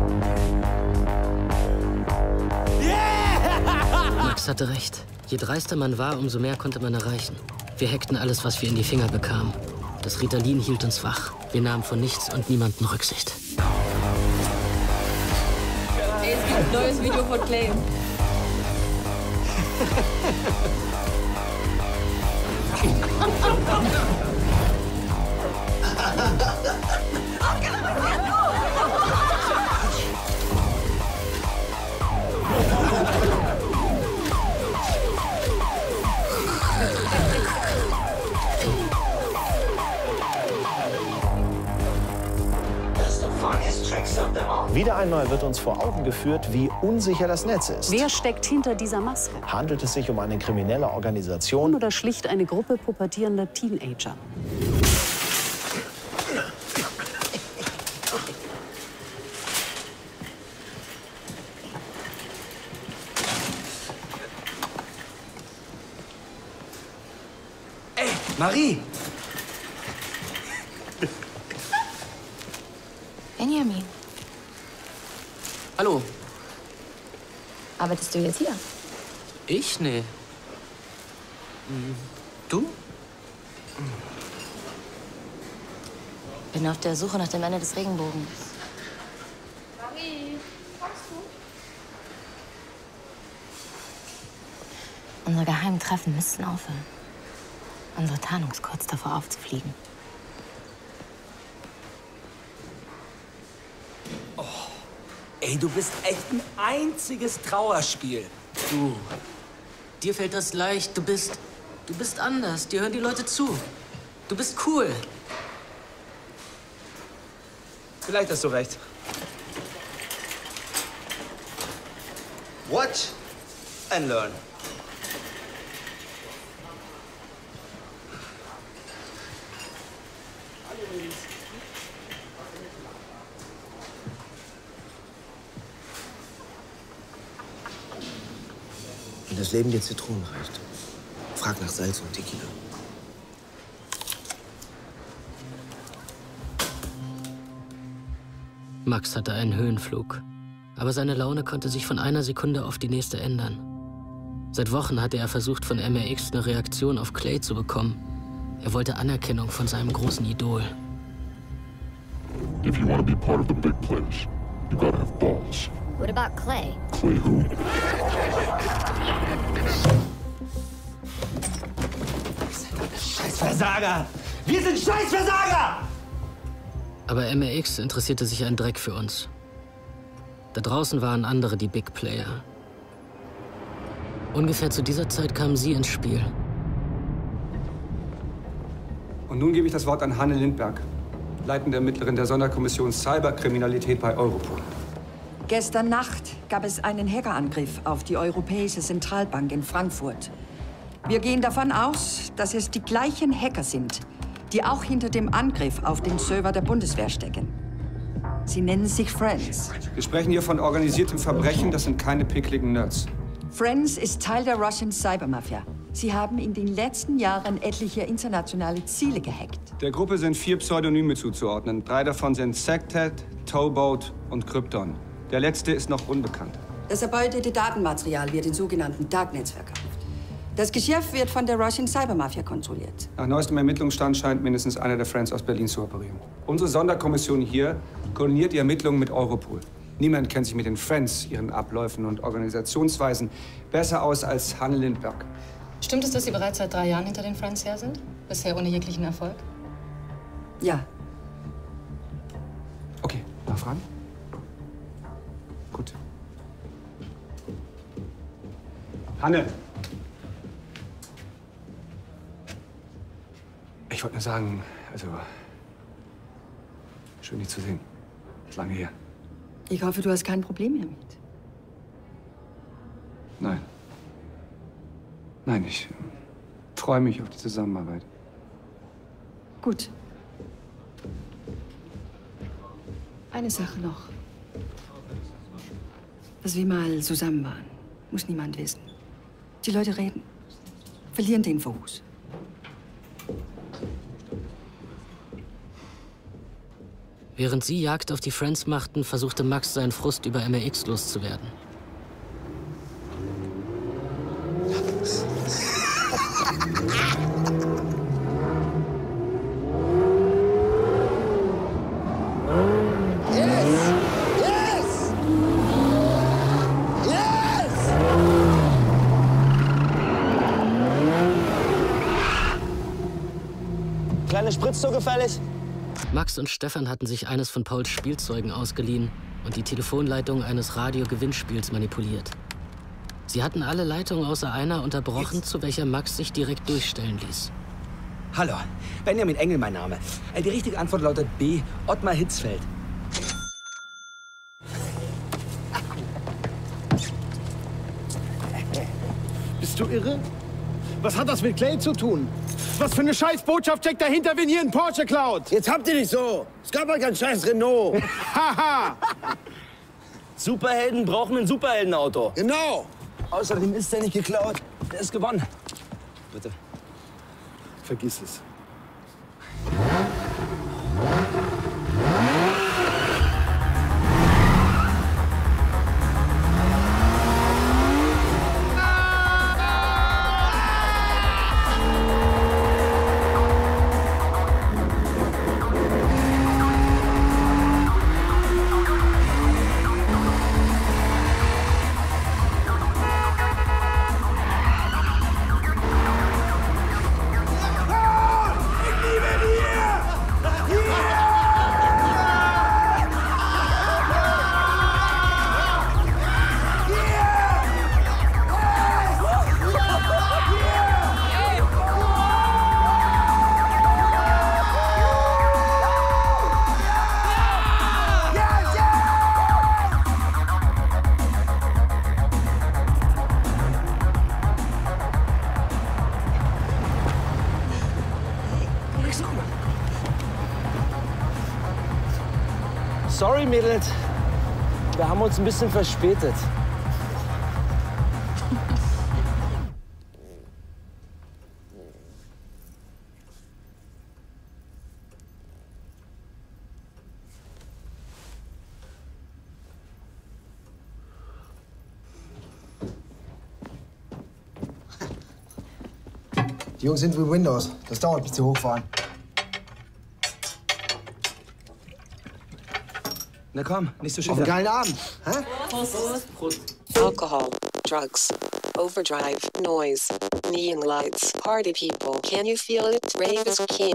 Speaker 1: Max hatte recht. Je dreister man war, umso mehr konnte man erreichen. Wir hackten alles, was wir in die Finger bekamen. Das Ritalin hielt uns wach. Wir nahmen von nichts und niemanden Rücksicht.
Speaker 17: Ey, es gibt ein neues Video von Clay.
Speaker 18: Wieder einmal wird uns vor Augen geführt, wie unsicher das Netz ist.
Speaker 19: Wer steckt hinter dieser Maske?
Speaker 18: Handelt es sich um eine kriminelle Organisation
Speaker 19: Oder schlicht eine Gruppe pubertierender Teenager?
Speaker 8: Ey, Marie!
Speaker 7: Benjamin,
Speaker 1: Hallo.
Speaker 7: arbeitest du jetzt hier?
Speaker 1: Ich? Nee. Hm, Du?
Speaker 7: Bin auf der Suche nach dem Ende des Regenbogens.
Speaker 4: Marie, kommst du?
Speaker 7: Unsere geheimen Treffen müssten aufhören. Unsere Tarnung ist kurz davor aufzufliegen.
Speaker 8: Ey, du bist echt ein einziges Trauerspiel.
Speaker 1: Du. Dir fällt das leicht. Du bist. Du bist anders. Dir hören die Leute zu. Du bist cool.
Speaker 8: Vielleicht hast du recht. Watch and learn.
Speaker 12: Wenn das Leben dir Zitronen reicht, frag nach Salz und Tequila.
Speaker 1: Max hatte einen Höhenflug. Aber seine Laune konnte sich von einer Sekunde auf die nächste ändern. Seit Wochen hatte er versucht, von M R X eine Reaktion auf Clay zu bekommen. Er wollte Anerkennung von seinem großen Idol.
Speaker 5: If you want to be part of the big players, you gotta have balls.
Speaker 4: What about Clay?
Speaker 5: Clay who?
Speaker 15: Scheißversager! Wir sind Scheißversager!
Speaker 1: Aber M R X interessierte sich ein Dreck für uns. Da draußen waren andere die Big Player. Ungefähr zu dieser Zeit kamen sie ins Spiel.
Speaker 20: Und nun gebe ich das Wort an Hanne Lindberg, leitende Ermittlerin der Sonderkommission Cyberkriminalität bei Europol.
Speaker 3: Gestern Nacht gab es einen Hackerangriff auf die Europäische Zentralbank in Frankfurt. Wir gehen davon aus, dass es die gleichen Hacker sind, die auch hinter dem Angriff auf den Server der Bundeswehr stecken. Sie nennen sich Friends.
Speaker 20: Wir sprechen hier von organisiertem Verbrechen, das sind keine pickligen Nerds.
Speaker 3: Friends ist Teil der Russian Cybermafia. Sie haben in den letzten Jahren etliche internationale Ziele gehackt.
Speaker 20: Der Gruppe sind vier Pseudonyme zuzuordnen. Drei davon sind Sectet, Towboat und Krypton. Der letzte ist noch unbekannt.
Speaker 3: Das erbeutete Datenmaterial wird in sogenannten Darknets verkauft. Das Geschäft wird von der Russian Cybermafia kontrolliert.
Speaker 20: Nach neuestem Ermittlungsstand scheint mindestens einer der Friends aus Berlin zu operieren. Unsere Sonderkommission hier koordiniert die Ermittlungen mit Europol. Niemand kennt sich mit den Friends, ihren Abläufen und Organisationsweisen besser aus als Hanne Lindberg.
Speaker 17: Stimmt es, dass Sie bereits seit drei Jahren hinter den Friends her sind? Bisher ohne jeglichen Erfolg?
Speaker 3: Ja.
Speaker 20: Okay, Nachfragen? Gut. Hanne! Ich wollte nur sagen, also, schön, dich zu sehen. Ist lange her.
Speaker 3: Ich hoffe, du hast kein Problem damit.
Speaker 20: Nein. Nein, ich freue mich auf die Zusammenarbeit.
Speaker 3: Gut. Eine Sache noch. Dass wir mal zusammen waren, muss niemand wissen. Die Leute reden, verlieren den Fokus.
Speaker 1: Während sie Jagd auf die Friends machten, versuchte Max, seinen Frust über M R X loszuwerden.
Speaker 8: Kleine Spritz so gefällig?
Speaker 1: Max und Stefan hatten sich eines von Pauls Spielzeugen ausgeliehen und die Telefonleitung eines Radiogewinnspiels manipuliert. Sie hatten alle Leitungen außer einer unterbrochen, zu welcher Max sich direkt durchstellen ließ.
Speaker 8: Hallo, Benjamin Engel mein Name. Die richtige Antwort lautet B, Ottmar Hitzfeld.
Speaker 9: Bist du irre? Was hat das mit Clay zu tun? Was für eine Scheißbotschaft steckt dahinter, wenn hier ein Porsche klaut?
Speaker 10: Jetzt habt ihr nicht so. Es gab halt kein scheiß Renault.
Speaker 9: Haha!
Speaker 8: Superhelden brauchen ein Superheldenauto.
Speaker 10: Genau.
Speaker 8: Außerdem ist der nicht geklaut. Der ist gewonnen. Bitte.
Speaker 9: Vergiss es.
Speaker 8: Sorry, Mädels. Wir haben uns ein bisschen verspätet.
Speaker 10: Die Jungs sind wie Windows. Das dauert, bis sie hochfahren.
Speaker 8: Na komm, nicht so schön.
Speaker 10: Auf einen geilen Abend. Hä?
Speaker 21: Prost. Prost. Alcohol, drugs, overdrive, noise, neon lights, party people. Can you feel it? Rave is king.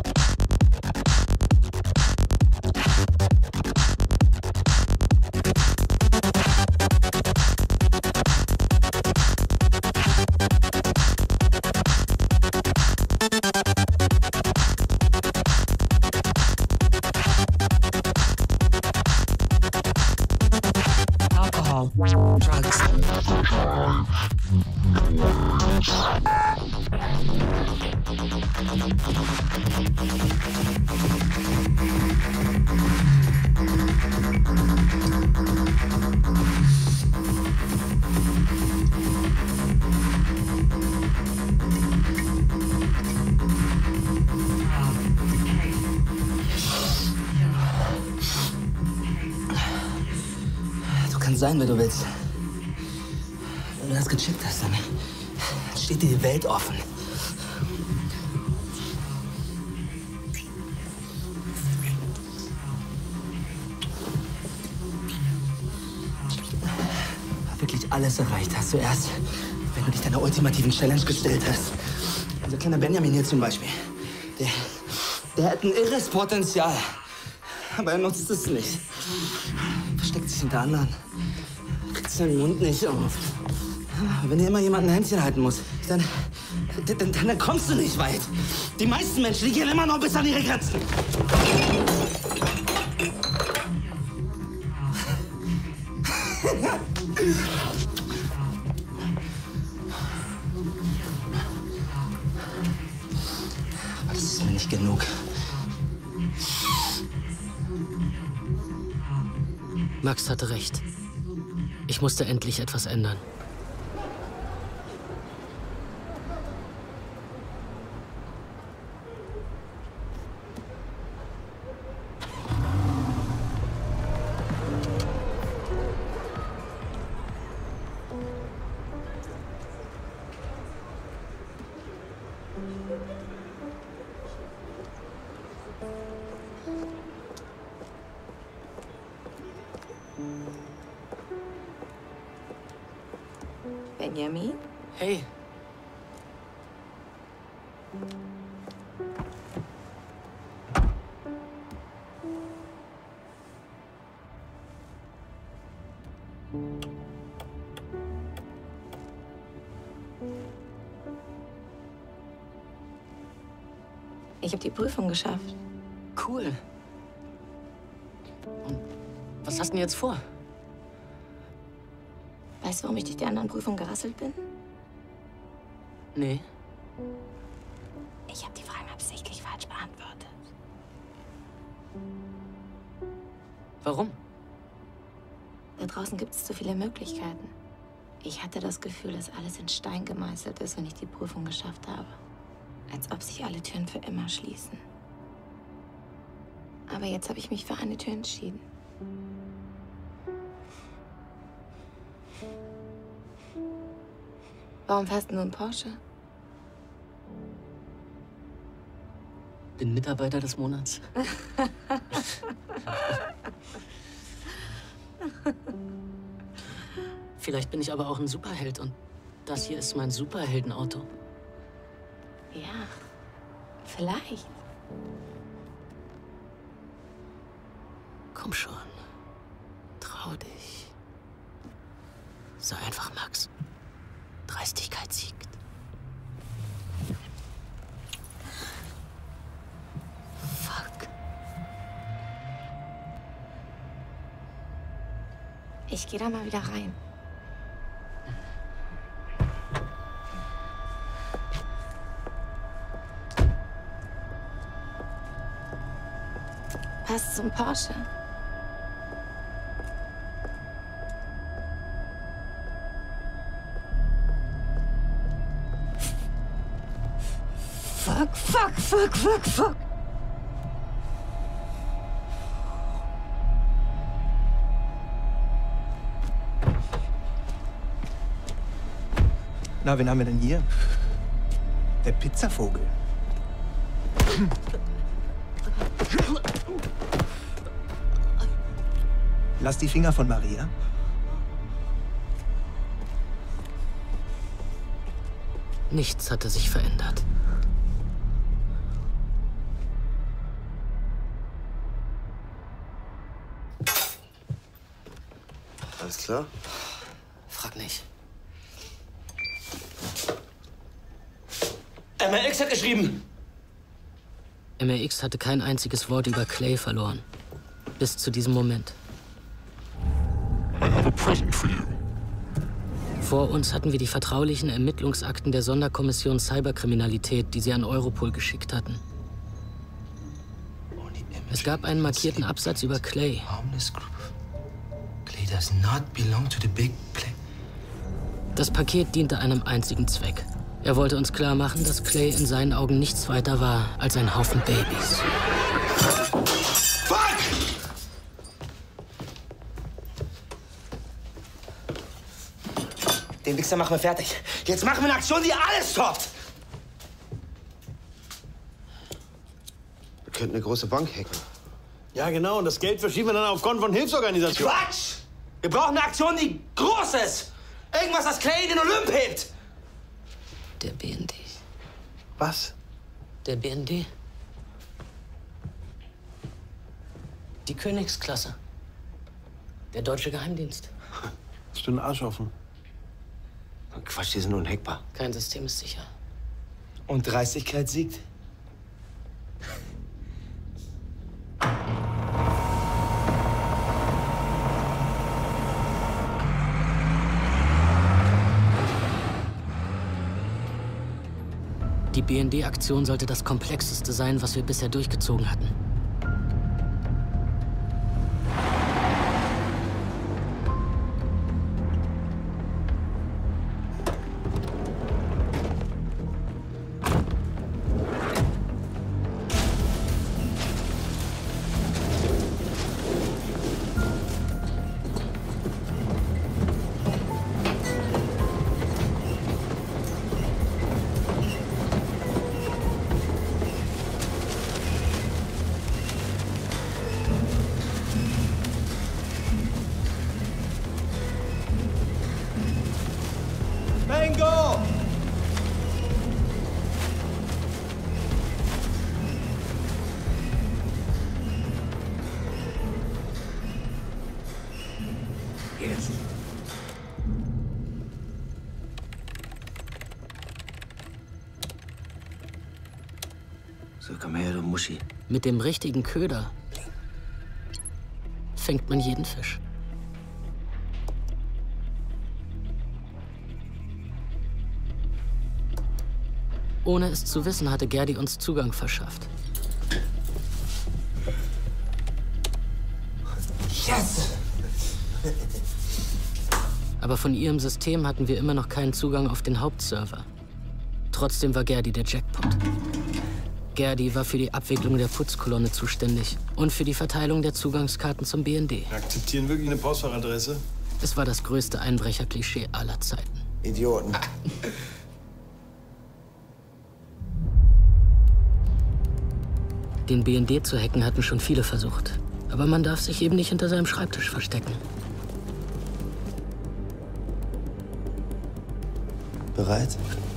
Speaker 21: Drugs.
Speaker 8: Du kannst sein, wer du willst. Wenn du das gecheckt hast, dann steht dir die Welt offen. Wirklich alles erreicht hast du erst, wenn du dich deiner ultimativen Challenge gestellt hast. Unser kleiner Benjamin hier zum Beispiel. Der, der hat ein irres Potenzial. Aber er nutzt es nicht. Versteckt sich hinter anderen. Kriegt seinen Mund nicht auf. Wenn dir immer jemand ein Händchen halten muss, dann, dann, dann kommst du nicht weit. Die meisten Menschen, die gehen immer noch bis an ihre Grenzen. Aber das ist mir nicht genug.
Speaker 1: Max hatte recht. Ich musste endlich etwas ändern.
Speaker 7: Benjamin?
Speaker 1: Hey.
Speaker 7: Ich habe die Prüfung geschafft.
Speaker 1: Cool. Und was hast du denn jetzt vor?
Speaker 7: Weißt du, warum ich durch die anderen Prüfungen gerasselt bin?
Speaker 1: Nee.
Speaker 7: Ich habe die Fragen absichtlich falsch beantwortet.
Speaker 1: Warum?
Speaker 7: Da draußen gibt es zu viele Möglichkeiten. Ich hatte das Gefühl, dass alles in Stein gemeißelt ist, wenn ich die Prüfung geschafft habe. Als ob sich alle Türen für immer schließen. Aber jetzt habe ich mich für eine Tür entschieden. Warum fährst du nur einen Porsche?
Speaker 1: Bin Mitarbeiter des Monats. Vielleicht bin ich aber auch ein Superheld und das hier ist mein Superheldenauto.
Speaker 7: Ja, vielleicht.
Speaker 1: Komm schon. Trau dich. Sei einfach Max. Dreistigkeit siegt. Fuck.
Speaker 7: Ich gehe da mal wieder rein. Passt zum Porsche. Fuck, fuck, fuck, fuck, fuck.
Speaker 6: Na, wen haben wir denn hier? Der Pizzavogel. Lass die Finger von Maria.
Speaker 1: Nichts hatte sich verändert.
Speaker 10: Alles klar?
Speaker 1: Frag nicht.
Speaker 8: M R X hat geschrieben.
Speaker 1: M R X hatte kein einziges Wort über Clay verloren. Bis zu diesem Moment.
Speaker 5: I have a present for you.
Speaker 1: Vor uns hatten wir die vertraulichen Ermittlungsakten der Sonderkommission Cyberkriminalität, die sie an Europol geschickt hatten. Es gab einen markierten Absatz über Clay.
Speaker 8: Clay does not belong to the big play.
Speaker 1: Das Paket diente einem einzigen Zweck. Er wollte uns klar machen, dass Clay in seinen Augen nichts weiter war als ein Haufen Babys.
Speaker 8: Fuck! Den Wichser machen wir fertig. Jetzt machen wir eine Aktion, die alles toppt.
Speaker 10: Wir könnten eine große Bank hacken.
Speaker 9: Ja, genau. Und das Geld verschieben wir dann auf Konten von Hilfsorganisationen.
Speaker 8: Quatsch! Wir brauchen eine Aktion, die groß ist. Irgendwas, das Clay in den Olymp hebt.
Speaker 1: Der B N D.
Speaker 10: Was?
Speaker 1: Der B N D. Die Königsklasse. Der deutsche Geheimdienst.
Speaker 9: Hast du einen Arsch offen?
Speaker 10: Quatsch, die sind unhackbar.
Speaker 1: Kein System ist sicher.
Speaker 8: Und Dreistigkeit siegt.
Speaker 1: Die B N D-Aktion sollte das Komplexeste sein, was wir bisher durchgezogen hatten.
Speaker 15: Bingo!
Speaker 12: Yes.
Speaker 10: So, komm her, du Muschi.
Speaker 1: Mit dem richtigen Köder fängt man jeden Fisch. Ohne es zu wissen, hatte Gerdi uns Zugang verschafft.
Speaker 10: Yes!
Speaker 1: Aber von ihrem System hatten wir immer noch keinen Zugang auf den Hauptserver. Trotzdem war Gerdi der Jackpot. Gerdi war für die Abwicklung der Putzkolonne zuständig und für die Verteilung der Zugangskarten zum B N D.
Speaker 2: Wir akzeptieren wirklich eine Postfachadresse?
Speaker 1: Es war das größte Einbrecherklischee aller Zeiten.
Speaker 10: Idioten.
Speaker 1: Den B N D zu hacken hatten schon viele versucht. Aber man darf sich eben nicht hinter seinem Schreibtisch verstecken.
Speaker 10: Bereit?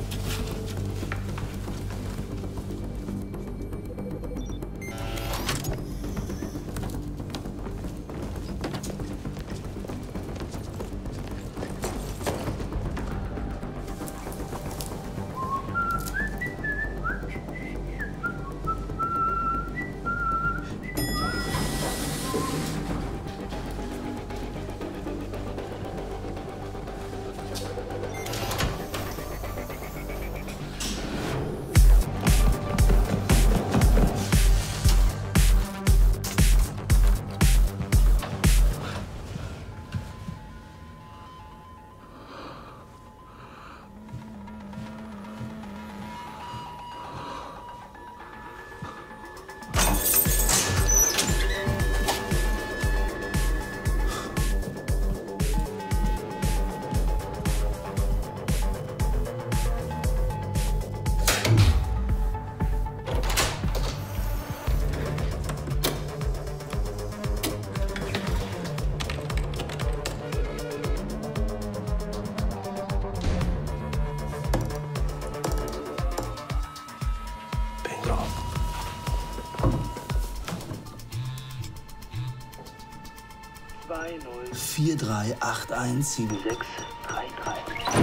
Speaker 15: vier drei acht eins sieben sechs drei drei.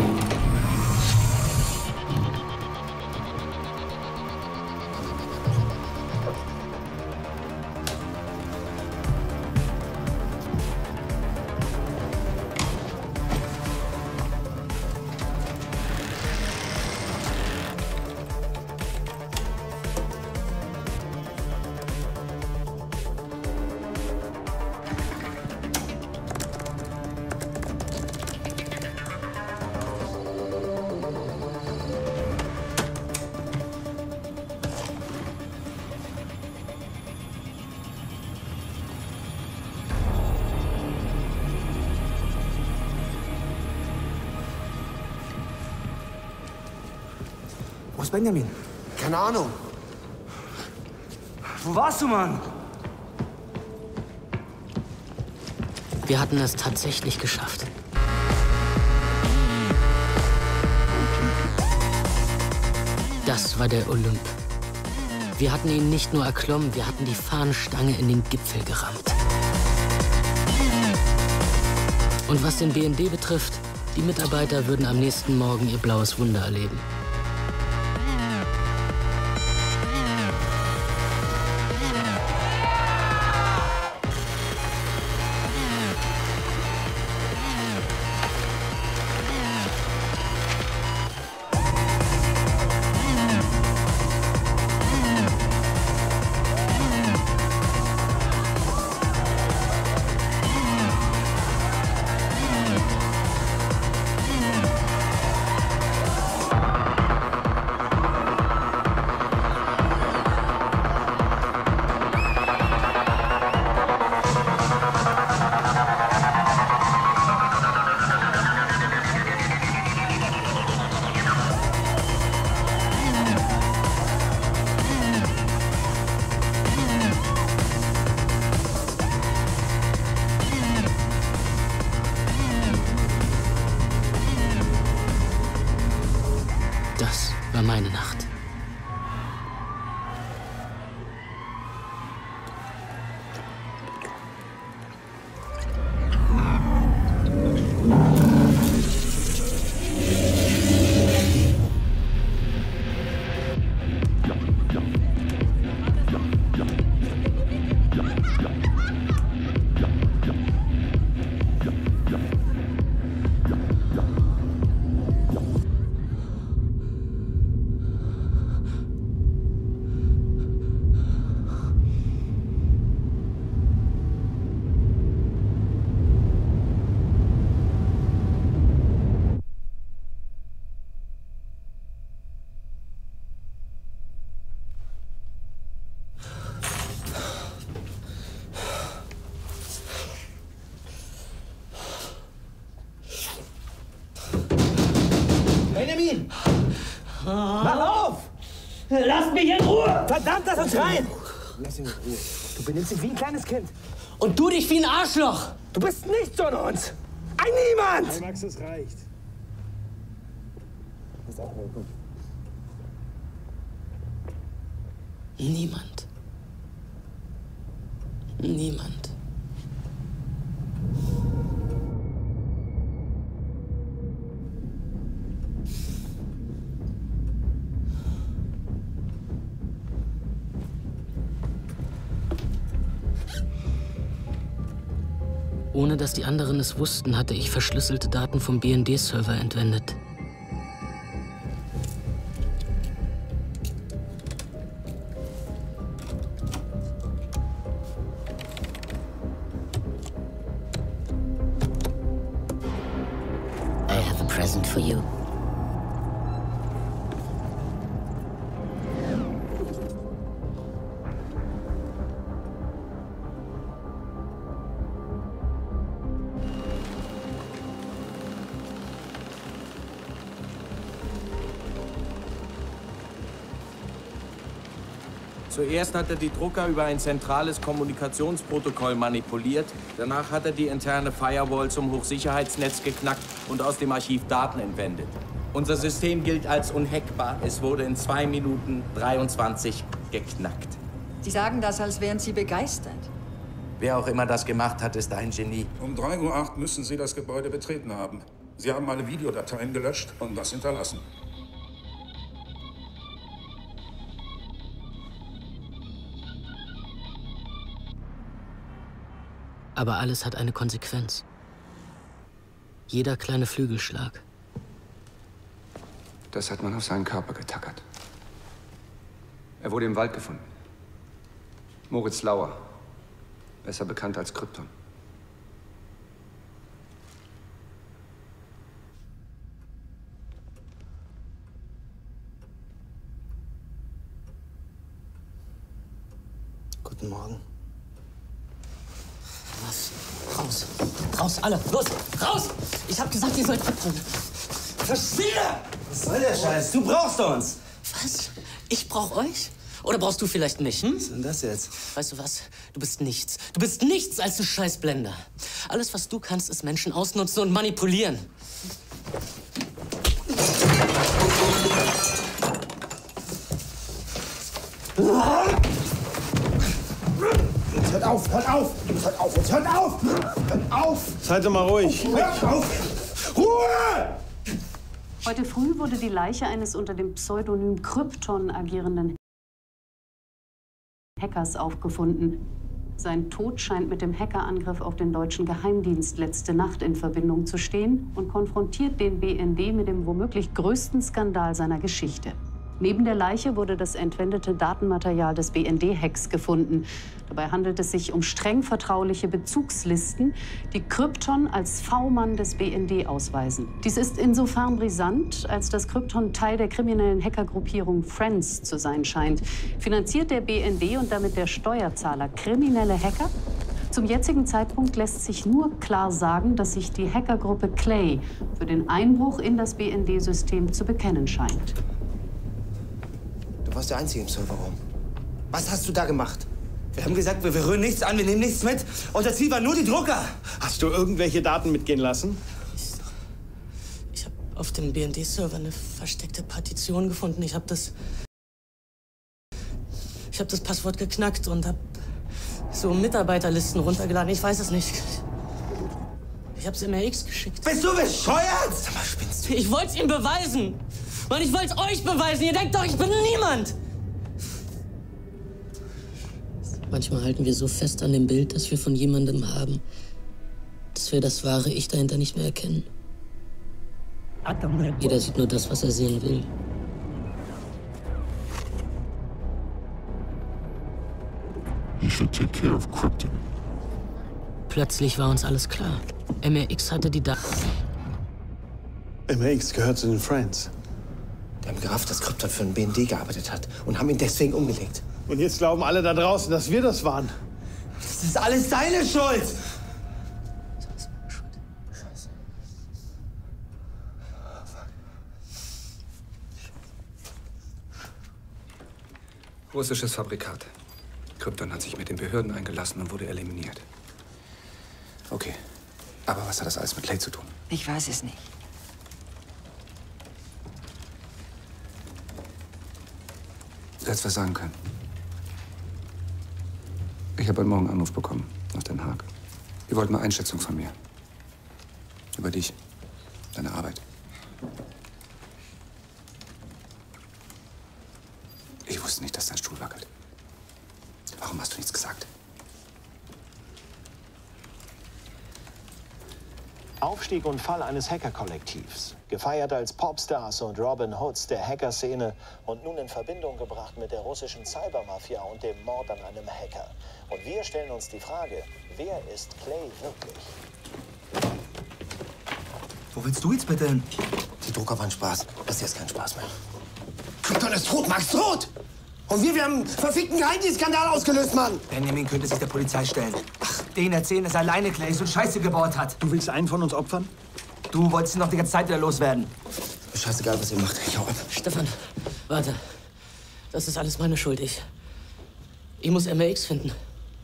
Speaker 10: Wo ist Benjamin? Keine Ahnung.
Speaker 15: Wo warst du, Mann?
Speaker 1: Wir hatten es tatsächlich geschafft. Das war der Olymp. Wir hatten ihn nicht nur erklommen, wir hatten die Fahnenstange in den Gipfel gerammt. Und was den B N D betrifft, die Mitarbeiter würden am nächsten Morgen ihr blaues Wunder erleben.
Speaker 8: lasst mich in Ruhe!
Speaker 10: Verdammt, lass uns rein! Lass ihn in Ruhe. Du benimmst dich wie ein kleines Kind.
Speaker 1: Und du dich wie ein Arschloch!
Speaker 10: Du bist nichts von uns! Ein Niemand!
Speaker 9: Hey Max, es reicht.
Speaker 1: Niemand. Niemand. Ohne dass die anderen es wussten, hatte ich verschlüsselte Daten vom B N D-Server entwendet.
Speaker 11: I have a present for you.
Speaker 13: Zuerst hat er die Drucker über ein zentrales Kommunikationsprotokoll manipuliert. Danach hat er die interne Firewall zum Hochsicherheitsnetz geknackt und aus dem Archiv Daten entwendet. Unser System gilt als unhackbar. Es wurde in zwei Minuten dreiundzwanzig geknackt.
Speaker 3: Sie sagen das, als wären Sie begeistert.
Speaker 13: Wer auch immer das gemacht hat, ist ein Genie.
Speaker 5: Um drei Uhr acht müssen Sie das Gebäude betreten haben. Sie haben alle Videodateien gelöscht und was hinterlassen.
Speaker 1: Aber alles hat eine Konsequenz. Jeder kleine Flügelschlag.
Speaker 20: Das hat man auf seinen Körper getackert. Er wurde im Wald gefunden. Moritz Lauer, besser bekannt als Krypton.
Speaker 10: Guten Morgen.
Speaker 1: Was? Raus. Raus, alle. Los, raus! Ich hab gesagt, ihr sollt abbrennen. Verschwinde!
Speaker 8: Was soll der Scheiß? Du brauchst uns!
Speaker 1: Was? Ich brauch euch? Oder brauchst du vielleicht mich, hm?
Speaker 8: Was ist denn das jetzt?
Speaker 1: Weißt du was? Du bist nichts. Du bist nichts als ein Scheißblender. Alles, was du kannst, ist Menschen ausnutzen und manipulieren.
Speaker 9: Jetzt hört auf, hört auf! Jetzt hört auf, jetzt hört auf! Hört auf!
Speaker 2: Seid doch mal ruhig.
Speaker 9: Hört auf! Ruhe!
Speaker 19: Heute früh wurde die Leiche eines unter dem Pseudonym Krypton agierenden Hackers aufgefunden. Sein Tod scheint mit dem Hackerangriff auf den deutschen Geheimdienst letzte Nacht in Verbindung zu stehen und konfrontiert den B N D mit dem womöglich größten Skandal seiner Geschichte. Neben der Leiche wurde das entwendete Datenmaterial des B N D-Hacks gefunden. Dabei handelt es sich um streng vertrauliche Bezugslisten, die Krypton als V-Mann des B N D ausweisen. Dies ist insofern brisant, als das Krypton Teil der kriminellen Hackergruppierung Friends zu sein scheint. Finanziert der B N D und damit der Steuerzahler kriminelle Hacker? Zum jetzigen Zeitpunkt lässt sich nur klar sagen, dass sich die Hackergruppe Clay für den Einbruch in das B N D-System zu bekennen scheint.
Speaker 8: Du warst der Einzige im Serverraum. Was hast du da gemacht? Wir haben gesagt, wir, wir rühren nichts an, wir nehmen nichts mit. Unser Ziel waren nur die Drucker.
Speaker 2: Hast du irgendwelche Daten mitgehen lassen?
Speaker 1: Ich, ich habe auf dem B N D-Server eine versteckte Partition gefunden. Ich habe das... Ich habe das Passwort geknackt und habe so Mitarbeiterlisten runtergeladen. Ich weiß es nicht. Ich habe es M R X geschickt.
Speaker 8: Bist du bescheuert? Sag mal, spinnst du?
Speaker 1: Ich wollte es ihm beweisen. Mann, ich wollte es euch beweisen. Ihr denkt doch, ich bin niemand. Manchmal halten wir so fest an dem Bild, das wir von jemandem haben, dass wir das wahre Ich dahinter nicht mehr erkennen. Jeder sieht nur das, was er sehen will.
Speaker 5: You should take care of Krypton.
Speaker 1: Plötzlich war uns alles klar. M R X hatte die Daten.
Speaker 2: M R X gehört zu den Friends.
Speaker 8: Die haben gerafft, dass Krypton für den B N D gearbeitet hat und haben ihn deswegen umgelegt.
Speaker 2: Und jetzt glauben alle da draußen, dass wir das waren.
Speaker 8: Das ist alles deine Schuld!
Speaker 20: Russisches Fabrikat. Krypton hat sich mit den Behörden eingelassen und wurde eliminiert. Okay. Aber was hat das alles mit Clay zu tun?
Speaker 3: Ich weiß es nicht.
Speaker 20: Du hättest was sagen können. Ich habe heute Morgen einen Anruf bekommen aus Den Haag. Die wollten eine Einschätzung von mir. Über dich. Deine Arbeit. Ich wusste nicht, dass dein Stuhl wackelt. Warum hast du nichts gesagt?
Speaker 18: Aufstieg und Fall eines Hacker-Kollektivs. Gefeiert als Popstars und Robin Hoods der Hacker-Szene und nun in Verbindung gebracht mit der russischen Cybermafia und dem Mord an einem Hacker. Und wir stellen uns die Frage, wer ist Clay wirklich?
Speaker 10: Wo willst du jetzt bitte hin? Die Drucker waren Spaß. Das hier ist kein Spaß mehr. Krypton ist tot, Max, tot! Und wir, wir haben einen verfickten Geheimdienstskandal ausgelöst, Mann!
Speaker 15: Benjamin könnte sich der Polizei stellen. Ach, denen erzählen, dass alleine Clay so Scheiße gebaut hat.
Speaker 9: Du willst einen von uns opfern?
Speaker 15: Du wolltest ihn noch die ganze Zeit wieder loswerden.
Speaker 10: Scheißegal, was ihr macht. Ich hau ab.
Speaker 1: Stefan, warte. Das ist alles meine Schuld. Ich... Ich muss M R X finden.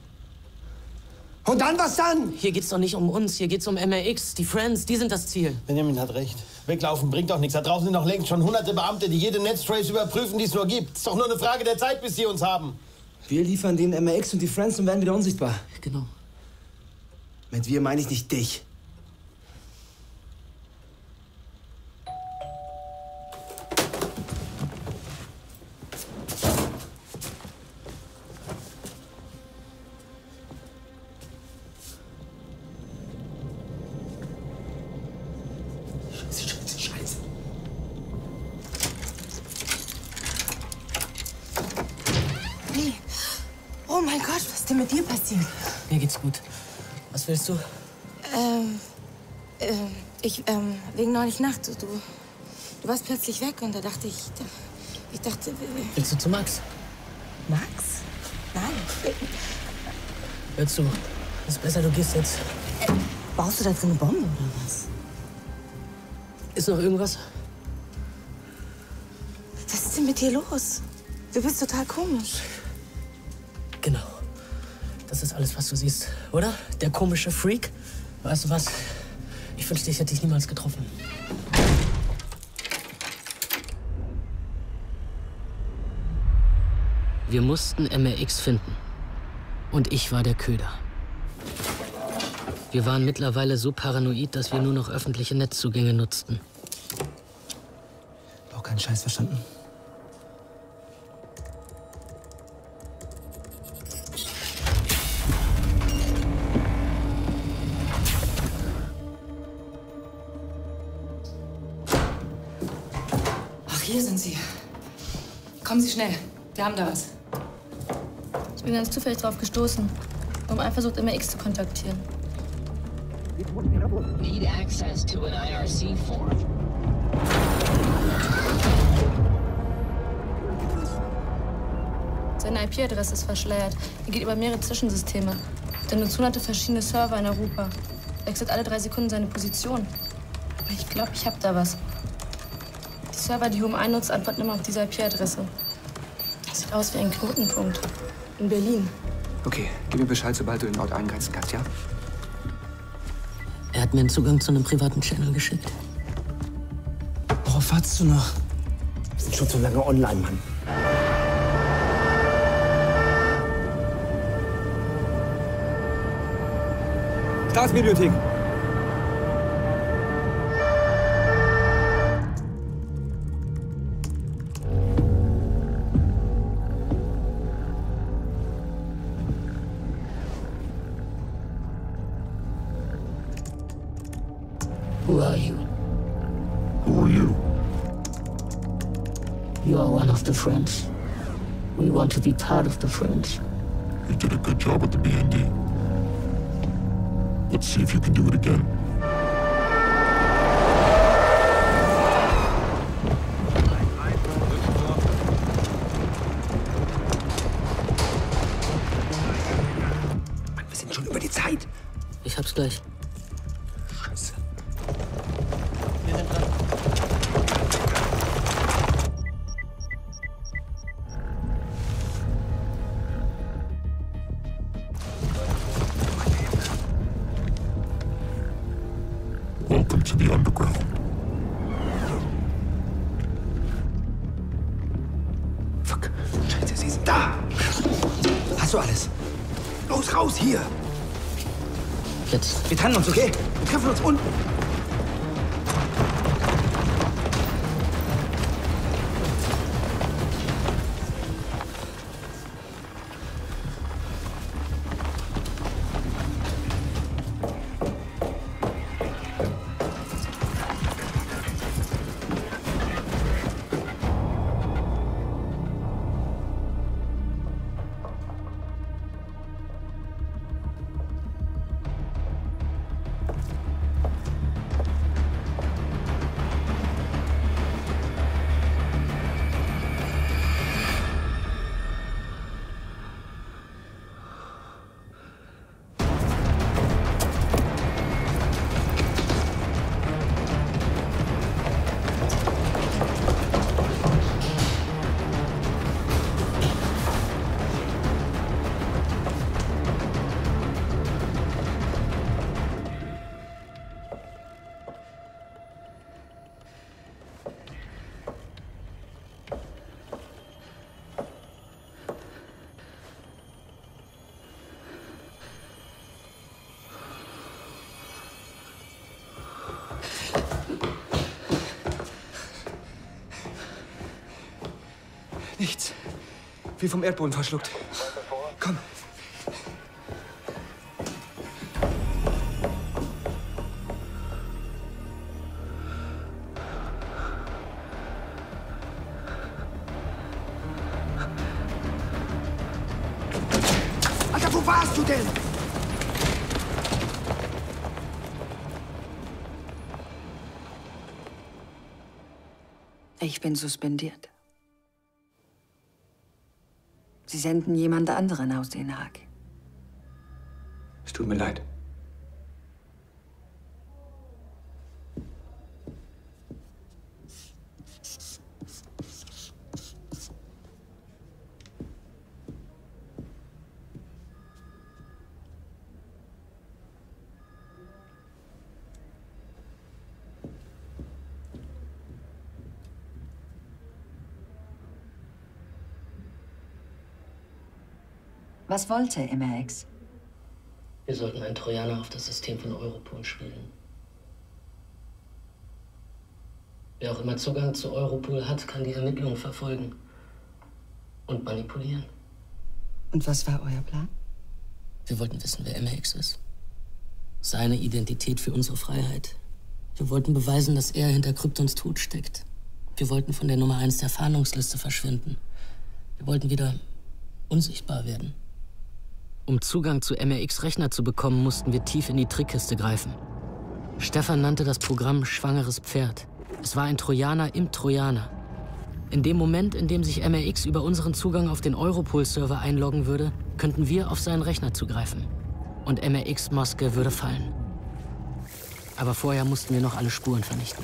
Speaker 10: Und dann, was dann?
Speaker 1: Hier geht's doch nicht um uns. Hier geht's um M R X. Die Friends, die sind das Ziel.
Speaker 9: Benjamin hat recht. Weglaufen bringt doch nichts. Da draußen sind noch längst schon hunderte Beamte, die jede Netztrace überprüfen, die es nur gibt. Ist doch nur eine Frage der Zeit, bis sie uns haben.
Speaker 15: Wir liefern denen M R X und die Friends und werden wieder unsichtbar.
Speaker 1: Genau.
Speaker 15: Mit wir meine ich nicht dich.
Speaker 7: Oh mein Gott, was ist denn mit dir passiert?
Speaker 1: Mir geht's gut. Was willst du?
Speaker 7: Ähm, ähm, ich, ähm, wegen neulich Nacht. Du, du warst plötzlich weg und da dachte ich, ich dachte...
Speaker 1: Willst du zu Max?
Speaker 7: Max? Nein.
Speaker 1: Hör zu. Ist besser, du gehst jetzt.
Speaker 7: Äh, baust du da drin eine Bombe oder was?
Speaker 1: Ist noch irgendwas?
Speaker 7: Was ist denn mit dir los? Du bist total komisch.
Speaker 1: Genau. Das ist alles, was du siehst, oder? Der komische Freak. Weißt du was? Ich wünschte, ich hätte dich niemals getroffen. Wir mussten M R X finden. Und ich war der Köder. Wir waren mittlerweile so paranoid, dass wir nur noch öffentliche Netzzugänge nutzten.
Speaker 15: Auch keinen Scheiß verstanden.
Speaker 17: Hier sind Sie. Kommen Sie schnell. Wir haben da was.
Speaker 7: Ich bin ganz zufällig drauf gestoßen. Und habe versucht, M R X zu kontaktieren.
Speaker 11: Need access to an I R C form.
Speaker 7: Seine I P-Adresse ist verschleiert. Er geht über mehrere Zwischensysteme. Er nutzt hunderte verschiedene Server in Europa. Wechselt alle drei Sekunden seine Position. Aber ich glaube, ich habe da was. Die Server, die Hume einnutzt, antworten immer auf diese I P-Adresse. Das sieht aus wie ein Knotenpunkt. In Berlin.
Speaker 20: Okay, gib mir Bescheid, sobald du den Ort eingrenzen kannst, ja?
Speaker 1: Er hat mir einen Zugang zu einem privaten Channel geschickt.
Speaker 15: Worauf wartest du noch? Wir sind schon zu lange online, Mann.
Speaker 20: Staatsbibliothek.
Speaker 1: Who are you?
Speaker 5: Who are you?
Speaker 1: You are one of the Friends. We want to be part of the Friends.
Speaker 5: You did a good job at the B N D. Let's see if you can do it again.
Speaker 15: Mann, wir sind schon über die Zeit.
Speaker 1: Ich hab's gleich.
Speaker 15: Scheiße.
Speaker 5: into the underground.
Speaker 10: Fuck. Scheiße, sie sind da. Hast du alles? Los, raus, hier.
Speaker 1: Jetzt.
Speaker 10: Wir trennen uns, okay? Wir treffen uns unten.
Speaker 20: Nichts. Wie vom Erdboden verschluckt. Komm.
Speaker 10: Alter, wo warst du denn?
Speaker 3: Ich bin suspendiert. Sie senden jemand anderen aus Den Haag.
Speaker 20: Es tut mir leid.
Speaker 3: Was wollte M R X?
Speaker 1: Wir sollten einen Trojaner auf das System von Europol spielen. Wer auch immer Zugang zu Europol hat, kann die Ermittlungen verfolgen und manipulieren.
Speaker 3: Und was war euer Plan?
Speaker 1: Wir wollten wissen, wer M R X ist. Seine Identität für unsere Freiheit. Wir wollten beweisen, dass er hinter Kryptons Tod steckt. Wir wollten von der Nummer eins der Fahndungsliste verschwinden. Wir wollten wieder unsichtbar werden. Um Zugang zu M R X-Rechner zu bekommen, mussten wir tief in die Trickkiste greifen. Stefan nannte das Programm Schwangeres Pferd. Es war ein Trojaner im Trojaner. In dem Moment, in dem sich M R X über unseren Zugang auf den Europol-Server einloggen würde, könnten wir auf seinen Rechner zugreifen. Und M R X-Maske würde fallen. Aber vorher mussten wir noch alle Spuren vernichten.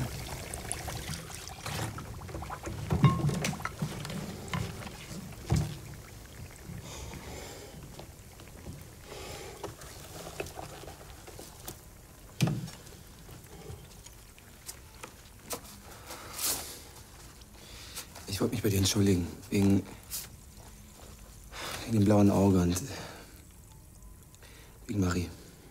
Speaker 8: Ich wollte mich bei dir entschuldigen. Wegen. wegen dem blauen Auge und. wegen Marie.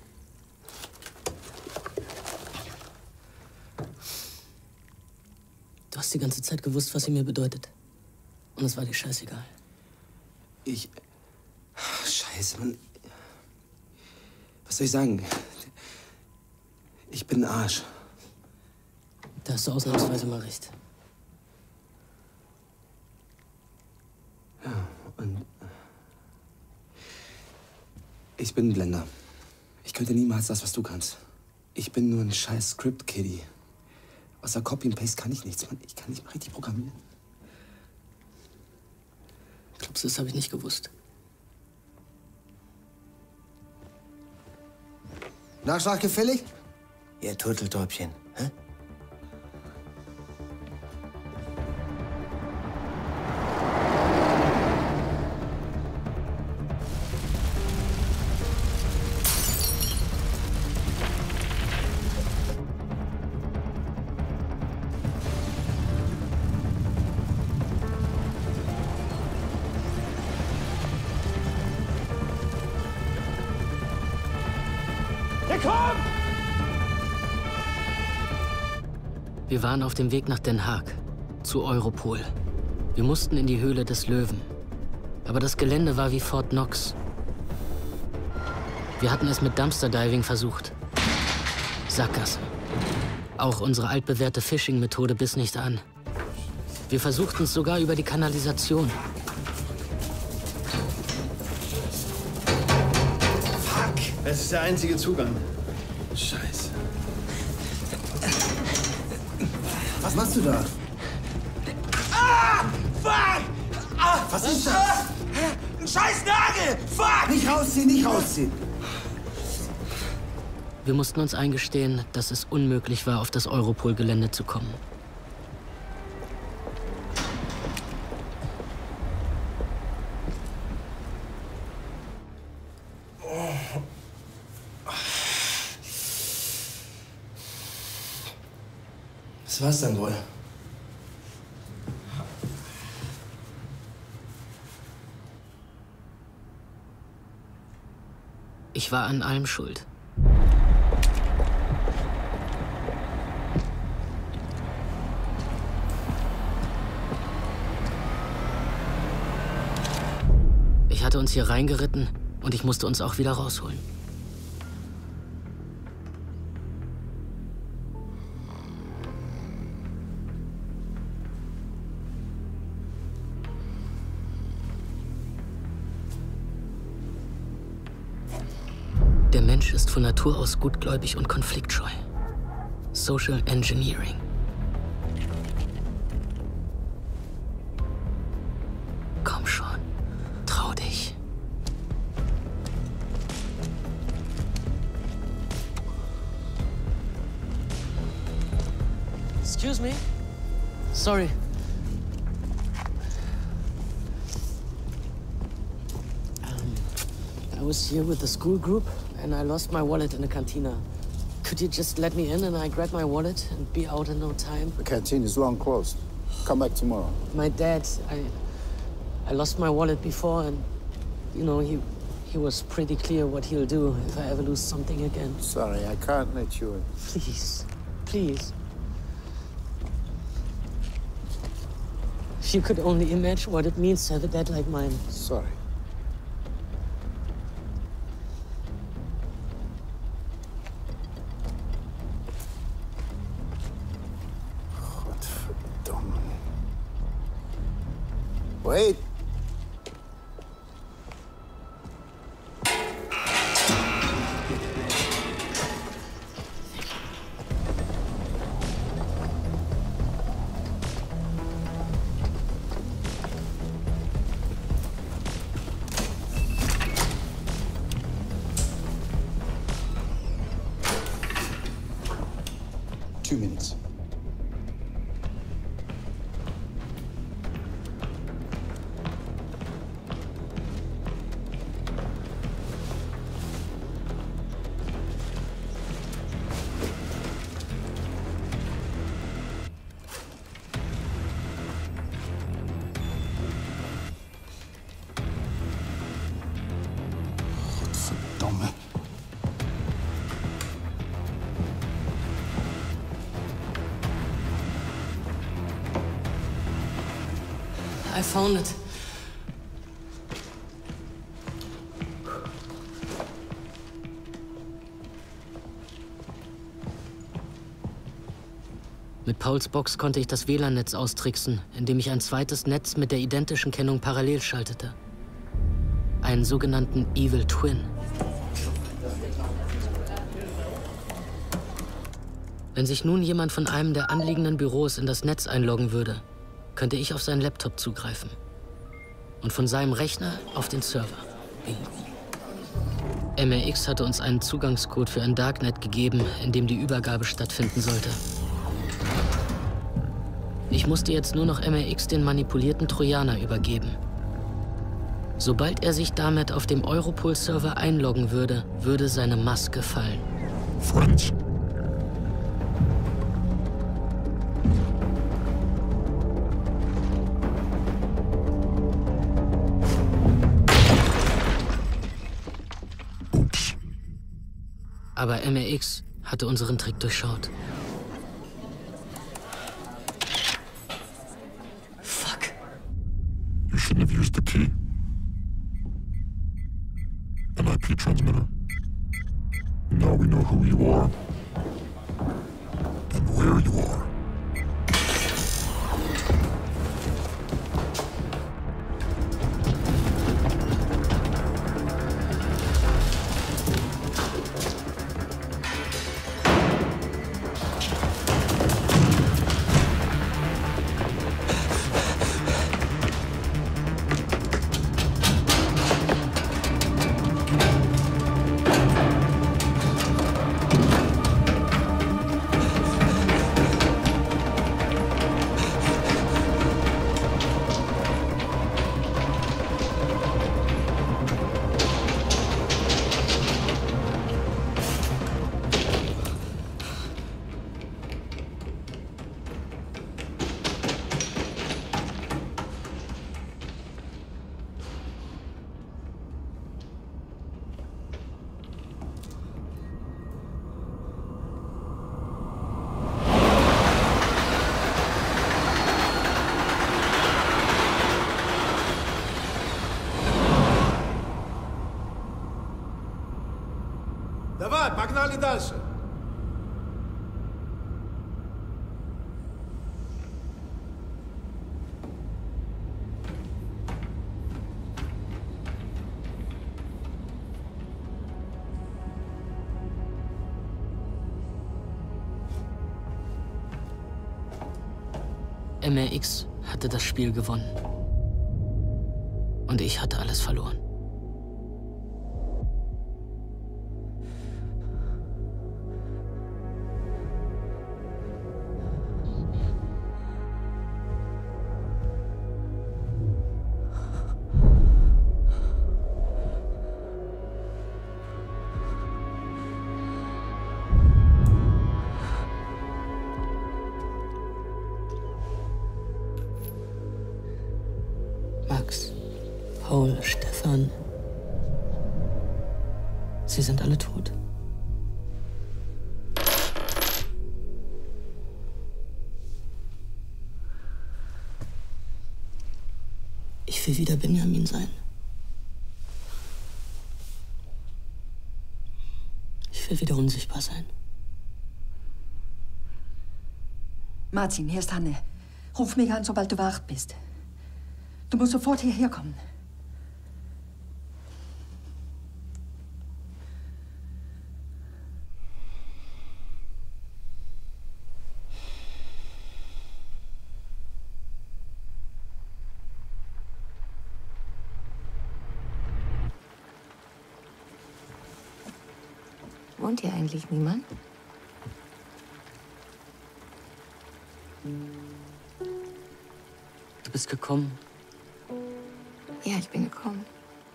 Speaker 1: Du hast die ganze Zeit gewusst, was sie mir bedeutet. Und es war dir scheißegal.
Speaker 8: Ich. Scheiße, Mann. Was soll ich sagen? Ich bin ein Arsch.
Speaker 1: Da hast du ausnahmsweise mal recht.
Speaker 8: Ja, und. Ich bin ein Blender. Ich könnte niemals das, was du kannst. Ich bin nur ein scheiß Script-Kiddie. Außer Copy and Paste kann ich nichts, Mann. Ich kann nicht mal richtig programmieren.
Speaker 1: Glaubst du, das habe ich nicht gewusst?
Speaker 10: Nachschlag gefällig?
Speaker 12: Ihr Turteltäubchen, hä?
Speaker 2: Er kommt!
Speaker 1: Wir waren auf dem Weg nach Den Haag, zu Europol. Wir mussten in die Höhle des Löwen. Aber das Gelände war wie Fort Knox. Wir hatten es mit Dumpster-Diving versucht. Sackgasse. Auch unsere altbewährte Phishing-Methode biss nicht an. Wir versuchten es sogar über die Kanalisation.
Speaker 2: Fuck! Es ist der einzige Zugang. Scheiße.
Speaker 10: Was machst du da?
Speaker 15: Ah! Fuck! Ah!
Speaker 10: Was ist das?
Speaker 15: Ein scheiß Nagel! Fuck!
Speaker 10: Nicht rausziehen, nicht rausziehen!
Speaker 1: Wir mussten uns eingestehen, dass es unmöglich war, auf das Europol-Gelände zu kommen.
Speaker 10: Was war's dann wohl?
Speaker 1: Ich war an allem schuld. Ich hatte uns hier reingeritten und ich musste uns auch wieder rausholen. Der Mensch ist von Natur aus gutgläubig und konfliktscheu. Social Engineering. Komm schon, trau dich. Excuse me? Sorry. Um, I was here with the school group. And I lost my wallet in the cantina. Could you just let me in and I grab my wallet and be out in no time?
Speaker 14: The canteen is long closed. Come back tomorrow.
Speaker 1: My dad, I, I lost my wallet before, and you know he, he was pretty clear what he'll do if I ever lose something again.
Speaker 14: Sorry, I can't let you in.
Speaker 1: Please, please. If you could only imagine what it means to have a dad like mine.
Speaker 14: Sorry. Wait.
Speaker 10: Two minutes.
Speaker 1: I found it. Mit Pauls Box konnte ich das W L A N-Netz austricksen, indem ich ein zweites Netz mit der identischen Kennung parallel schaltete. Einen sogenannten Evil Twin. Wenn sich nun jemand von einem der anliegenden Büros in das Netz einloggen würde, könnte ich auf seinen Laptop zugreifen. Und von seinem Rechner auf den Server. Bingo. M R X hatte uns einen Zugangscode für ein Darknet gegeben, in dem die Übergabe stattfinden sollte. Ich musste jetzt nur noch M R X den manipulierten Trojaner übergeben. Sobald er sich damit auf dem Europol-Server einloggen würde, würde seine Maske fallen.
Speaker 5: Friends.
Speaker 1: Aber M R X hatte unseren Trick durchschaut.
Speaker 5: Fuck. You shouldn't have used the key. An I P transmitter. Now we know who you are. And where you are.
Speaker 9: Давай, погнали дальше.
Speaker 1: M R X hatte das Spiel gewonnen. Und ich hatte alles verloren. Max, Paul, Stefan. Sie sind alle tot. Ich will wieder Benjamin sein. Ich will wieder unsichtbar sein.
Speaker 3: Martin, hier ist Hanne. Ruf mich an, sobald du wach bist. Du musst sofort hierher kommen.
Speaker 7: Wohnt hier eigentlich niemand?
Speaker 1: Du bist gekommen.
Speaker 7: Ja, ich bin gekommen.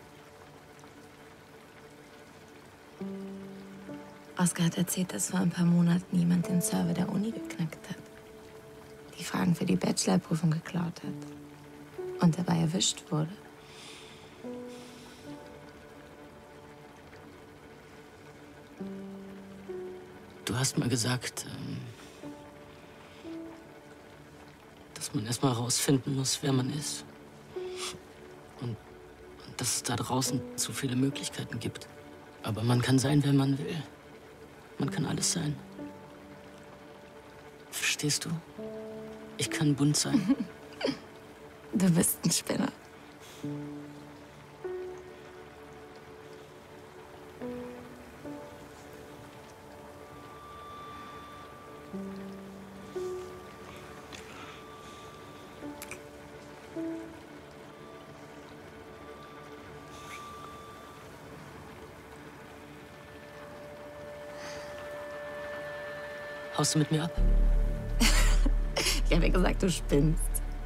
Speaker 7: Oskar hat erzählt, dass vor ein paar Monaten jemand den Server der Uni geknackt hat. Die Fragen für die Bachelorprüfung geklaut hat. Und dabei erwischt wurde.
Speaker 1: Du hast mal gesagt, ähm, dass man erst mal rausfinden muss, wer man ist. Und, und dass es da draußen zu viele Möglichkeiten gibt. Aber man kann sein, wer man will. Man kann alles sein. Verstehst du? Ich kann bunt sein.
Speaker 7: Du bist ein Spinner.
Speaker 1: Haust du mit mir ab?
Speaker 7: Ich habe ja gesagt, du spinnst.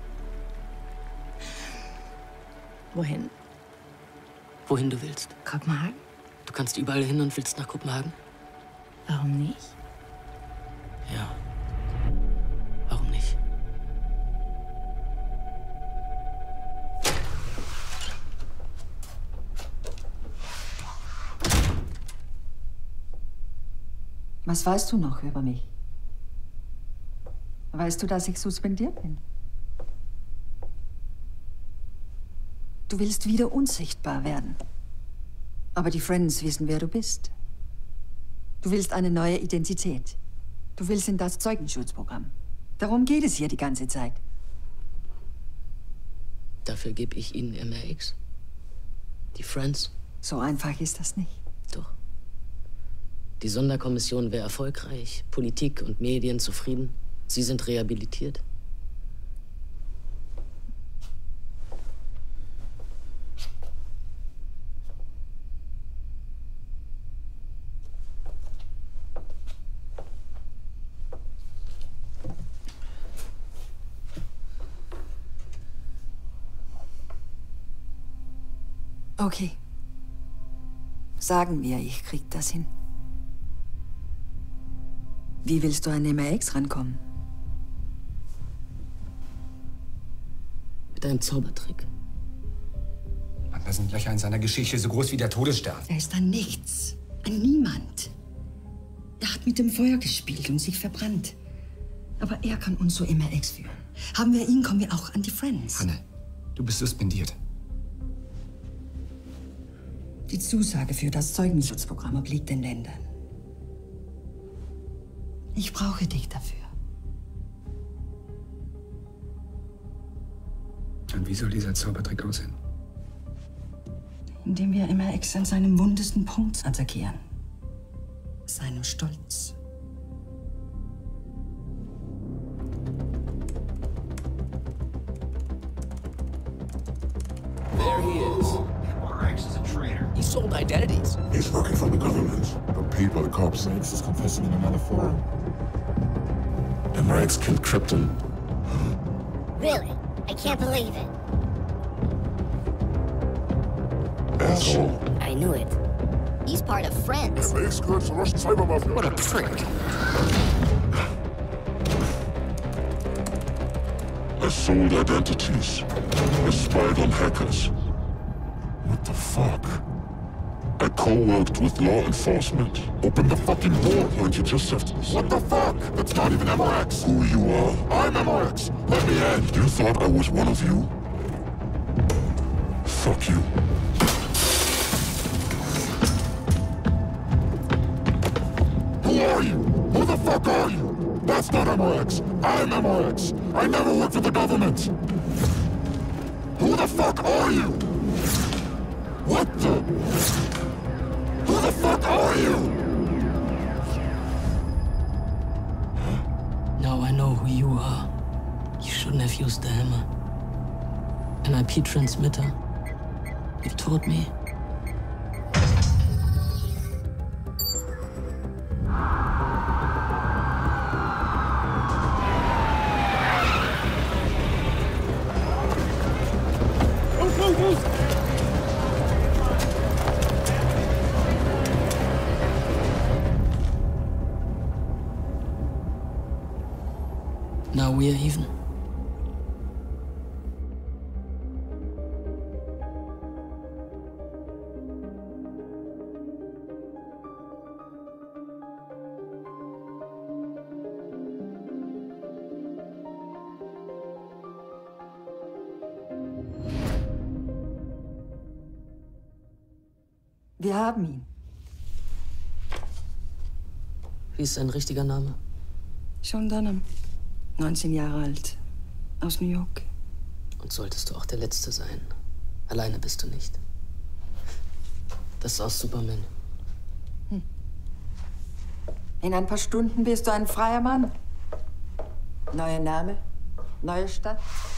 Speaker 7: Wohin?
Speaker 1: Wohin du willst.
Speaker 7: Kopenhagen?
Speaker 1: Du kannst überall hin und willst nach Kopenhagen?
Speaker 7: Warum nicht?
Speaker 1: Ja. Warum nicht?
Speaker 3: Was weißt du noch über mich? Weißt du, dass ich suspendiert bin? Du willst wieder unsichtbar werden. Aber die Friends wissen, wer du bist. Du willst eine neue Identität. Du willst in das Zeugenschutzprogramm. Darum geht es hier die ganze Zeit.
Speaker 1: Dafür gebe ich Ihnen M R X. Die Friends.
Speaker 3: So einfach ist das nicht.
Speaker 1: Doch. Die Sonderkommission wäre erfolgreich, Politik und Medien zufrieden. Sie sind rehabilitiert.
Speaker 3: Okay. Sagen wir, ich krieg das hin. Wie willst du an M R X rankommen?
Speaker 1: Mit einem Zaubertrick.
Speaker 20: Mann, da sind Löcher in seiner Geschichte so groß wie der Todesstern.
Speaker 3: Er ist ein Nichts, ein Niemand. Er hat mit dem Feuer gespielt und sich verbrannt. Aber er kann uns zu M R X führen. Haben wir ihn, kommen wir auch an die Friends.
Speaker 20: Hanne, du bist suspendiert.
Speaker 3: Die Zusage für das Zeugenschutzprogramm obliegt den Ländern. Ich brauche dich dafür.
Speaker 20: Und wie soll dieser Zaubertrick aussehen?
Speaker 3: Indem wir M R X an seinem wundesten Punkt attackieren. Seinem Stolz.
Speaker 16: There he is. M R X is a traitor. He sold identities.
Speaker 5: He's working for the government, but paid by the cops. M R X is confessing in another forum. M R X killed Krypton.
Speaker 4: Really? I can't believe it.
Speaker 5: Asshole.
Speaker 4: I knew it. He's part of Friends.
Speaker 5: M R X gehört zur Russian Cyber Mafia.
Speaker 4: What a prick.
Speaker 5: I sold identities. I spied on hackers. What the fuck? I co-worked with law enforcement. Open the fucking door, weren't you just said? What the fuck? That's not even M R X. Who you are? I'm M R X. Let me in. You thought I was one of you? Fuck you. Who are you? Who the fuck are you? That's not M R X. I'm M R X. I never worked for the government. Who the fuck are you? What the? Who the fuck are you?
Speaker 1: Now I know who you are. You shouldn't have used the hammer. An I P transmitter. You've told me. Now we're even.
Speaker 3: Wir haben ihn.
Speaker 1: Wie ist sein richtiger Name?
Speaker 3: Sean Dunham. neunzehn Jahre alt. Aus New York.
Speaker 1: Und solltest du auch der Letzte sein. Alleine bist du nicht. Das ist aus Superman.
Speaker 3: Hm. In ein paar Stunden bist du ein freier Mann. Neuer Name, neue Stadt.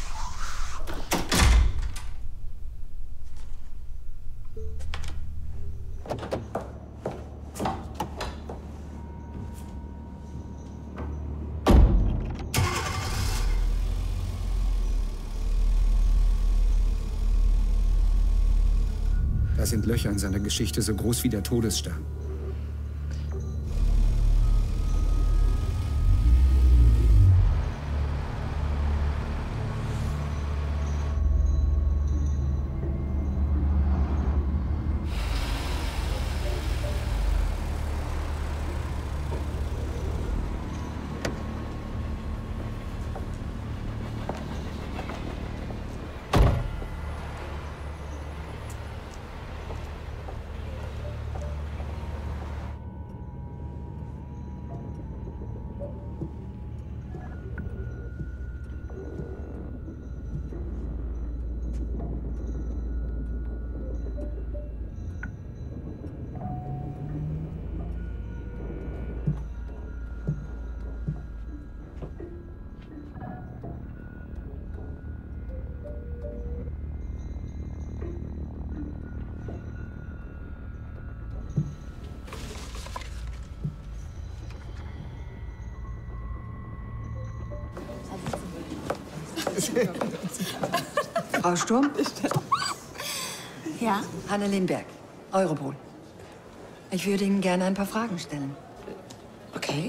Speaker 20: Da sind Löcher in seiner Geschichte so groß wie der Todesstern.
Speaker 3: Frau Sturm?
Speaker 7: Ja?
Speaker 3: Hanne Lindberg, Europol. Ich würde Ihnen gerne ein paar Fragen stellen.
Speaker 7: Okay.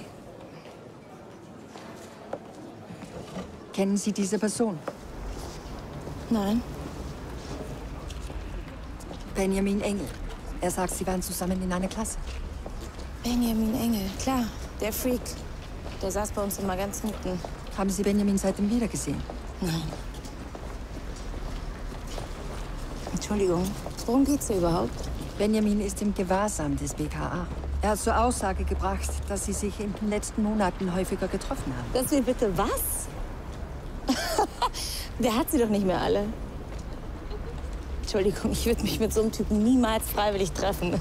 Speaker 3: Kennen Sie diese Person?
Speaker 7: Nein.
Speaker 3: Benjamin Engel. Er sagt, Sie waren zusammen in einer Klasse.
Speaker 7: Benjamin Engel, klar. Der Freak. Der saß bei uns immer ganz hinten.
Speaker 3: Haben Sie Benjamin seitdem wiedergesehen?
Speaker 7: Nein. Entschuldigung, worum geht's hier überhaupt?
Speaker 3: Benjamin ist im Gewahrsam des B K A. Er hat zur Aussage gebracht, dass Sie sich in den letzten Monaten häufiger getroffen haben.
Speaker 7: Dass wir bitte was? Der hat sie doch nicht mehr alle. Entschuldigung, ich würde mich mit so einem Typen niemals freiwillig treffen.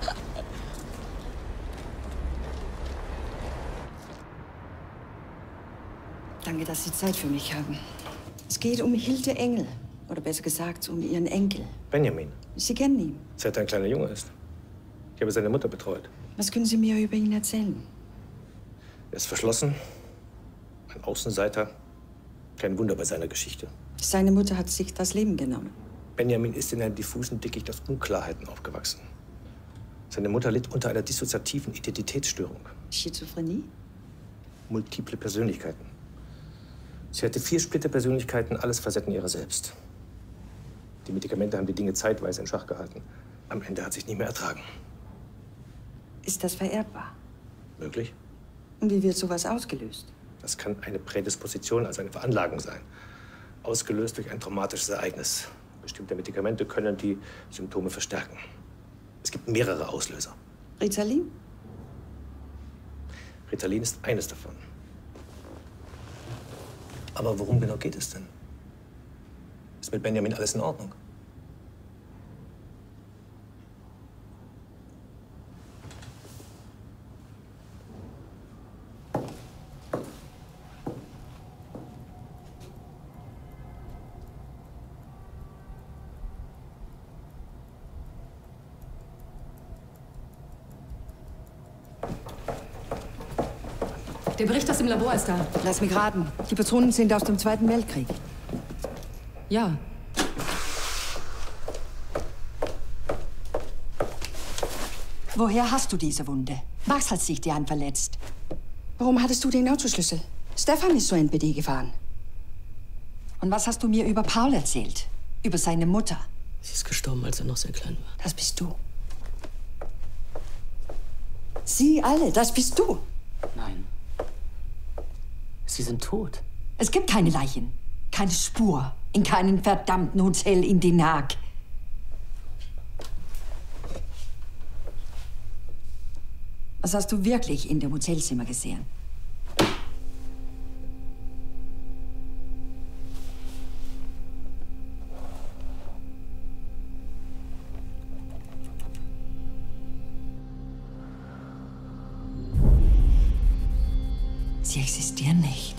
Speaker 3: Danke, dass Sie Zeit für mich haben. Es geht um Hilde Engel. Oder besser gesagt, um Ihren Enkel.
Speaker 12: Benjamin.
Speaker 3: Sie kennen ihn.
Speaker 12: Seit er ein kleiner Junge ist. Ich habe seine Mutter betreut.
Speaker 3: Was können Sie mir über ihn erzählen?
Speaker 12: Er ist verschlossen, ein Außenseiter. Kein Wunder bei seiner Geschichte.
Speaker 3: Seine Mutter hat sich das Leben genommen.
Speaker 12: Benjamin ist in einem diffusen Dickicht aus Unklarheiten aufgewachsen. Seine Mutter litt unter einer dissoziativen Identitätsstörung.
Speaker 3: Schizophrenie?
Speaker 12: Multiple Persönlichkeiten. Sie hatte vier Splitterpersönlichkeiten, alles Facetten ihrer selbst. Die Medikamente haben die Dinge zeitweise in Schach gehalten. Am Ende hat sich nicht mehr ertragen.
Speaker 3: Ist das vererbbar?
Speaker 12: Möglich?
Speaker 3: Und wie wird sowas ausgelöst?
Speaker 12: Das kann eine Prädisposition, also eine Veranlagung sein. Ausgelöst durch ein traumatisches Ereignis. Bestimmte Medikamente können die Symptome verstärken. Es gibt mehrere Auslöser.
Speaker 3: Ritalin?
Speaker 12: Ritalin ist eines davon. Aber worum genau geht es denn? Ist mit Benjamin alles in Ordnung?
Speaker 3: Der Bericht aus dem Labor ist da. Lass mich raten. Die Patronen sind aus dem Zweiten Weltkrieg. Ja. Woher hast du diese Wunde? Was hat sich dir an verletzt? Warum hattest du den Autoschlüssel? Stefan ist zur N P D gefahren. Und was hast du mir über Paul erzählt? Über seine Mutter?
Speaker 1: Sie ist gestorben, als er noch sehr klein war.
Speaker 3: Das bist du. Sie alle, das bist du.
Speaker 1: Nein. Sie sind tot.
Speaker 3: Es gibt keine Leichen. Keine Spur. In keinem verdammten Hotel in Den Haag. Was hast du wirklich in dem Hotelzimmer gesehen? Sie existieren nicht.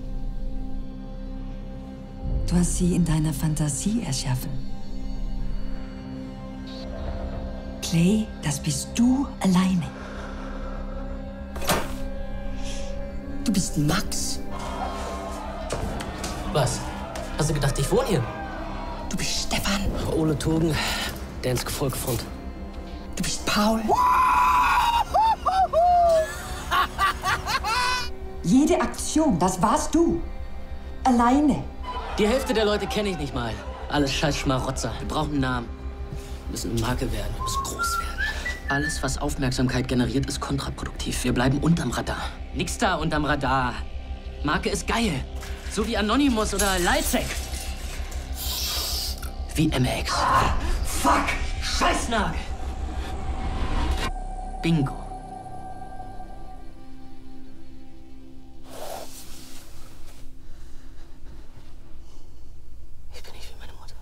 Speaker 3: Du hast sie in deiner Fantasie erschaffen. Clay, das bist du alleine. Du bist Max.
Speaker 1: Was? Hast du gedacht, ich wohne hier?
Speaker 3: Du bist Stefan.
Speaker 1: Ole Togen, Dansk Volkfront.
Speaker 3: Du bist Paul. Jede Aktion, das warst du. Alleine.
Speaker 1: Die Hälfte der Leute kenne ich nicht mal. Alles scheiß Schmarotzer. Wir brauchen einen Namen. Wir müssen eine Marke werden. Wir müssen groß werden. Alles, was Aufmerksamkeit generiert, ist kontraproduktiv. Wir bleiben unterm Radar. Nix da unterm Radar. Marke ist geil. So wie Anonymous oder Lifesack. Wie M X.
Speaker 3: Fuck!
Speaker 1: Scheißnagel. Bingo. Ich bin nicht wie meine Mutter.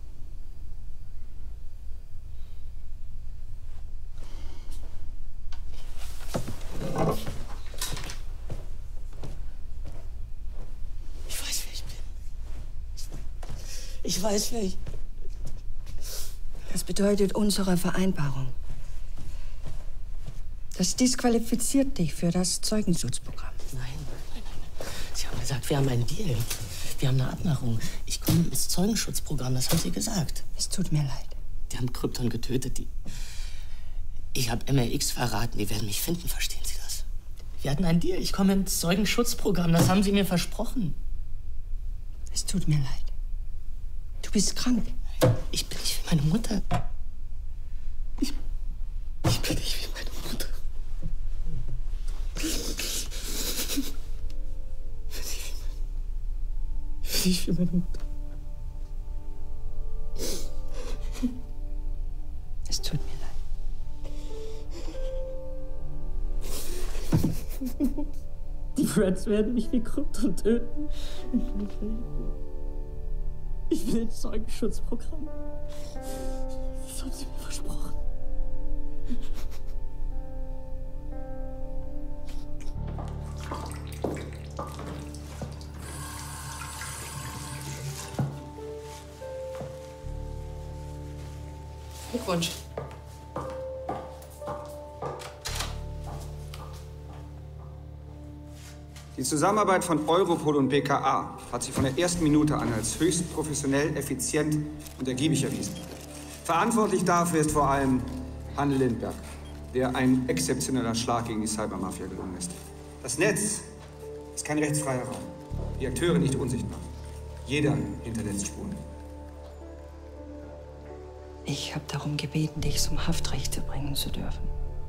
Speaker 3: Ich weiß, wer ich bin. Ich weiß, wer ich bin. Das bedeutet unsere Vereinbarung. Das disqualifiziert dich für das Zeugenschutzprogramm.
Speaker 1: Nein, nein, nein. Sie haben gesagt, wir haben einen Deal. Wir haben eine Abmachung. Ich komme ins Zeugenschutzprogramm, das haben Sie gesagt.
Speaker 3: Es tut mir leid.
Speaker 1: Die haben Krypton getötet, die... Ich habe M R X verraten, die werden mich finden, verstehen Sie das? Wir hatten einen Deal, ich komme ins Zeugenschutzprogramm, das haben Sie mir versprochen.
Speaker 3: Es tut mir leid. Du bist krank.
Speaker 1: Ich bin nicht wie meine Mutter. Ich, ich bin nicht wie meine Mutter. Ich bin nicht wie meine Mutter.
Speaker 3: Es tut mir leid.
Speaker 1: Die Friends werden mich wie Krypton töten. Ich will ins Zeugenschutzprogramm. Das haben Sie mir versprochen.
Speaker 17: Glückwunsch.
Speaker 20: Die Zusammenarbeit von Europol und B K A hat sich von der ersten Minute an als höchst professionell, effizient und ergiebig erwiesen. Verantwortlich dafür ist vor allem Hanne Lindberg, der ein exzeptioneller Schlag gegen die Cybermafia gelungen ist. Das Netz ist kein rechtsfreier Raum. Die Akteure nicht unsichtbar. Jeder hinterlässt Spuren.
Speaker 3: Ich habe darum gebeten, dich zum Haftrecht bringen zu dürfen.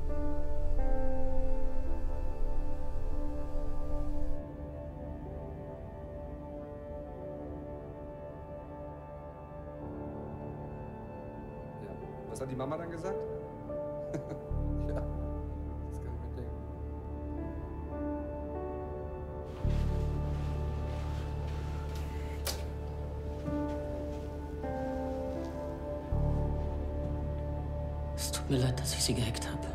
Speaker 20: Was hat die Mama dann gesagt? Ja, das kann ich mir denken.
Speaker 1: Es tut mir leid, dass ich Sie gehackt habe.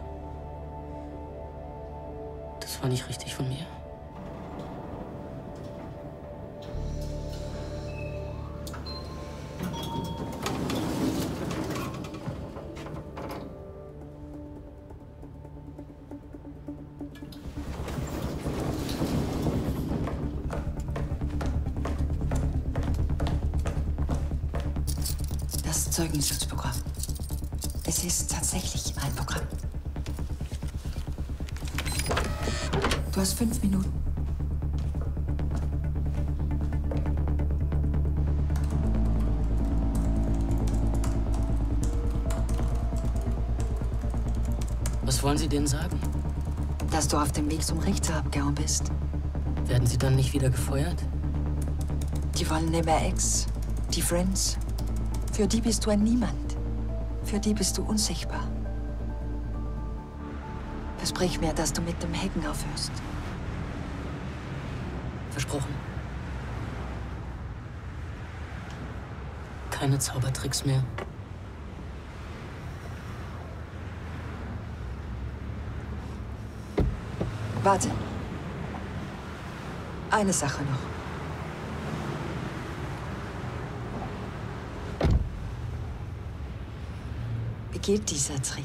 Speaker 1: Das war nicht richtig von mir.
Speaker 3: Das Zeugenschutzprogramm. Es ist tatsächlich ein Programm. Du hast fünf Minuten.
Speaker 1: Was wollen Sie denen sagen?
Speaker 3: Dass du auf dem Weg zum Rechtsabgehauen bist.
Speaker 1: Werden Sie dann nicht wieder gefeuert?
Speaker 3: Die wollen M R X, die Friends. Für die bist du ein Niemand. Für die bist du unsichtbar. Versprich mir, dass du mit dem Hacken aufhörst.
Speaker 1: Versprochen. Keine Zaubertricks mehr.
Speaker 3: Warte. Eine Sache noch. Wie geht dieser Trick?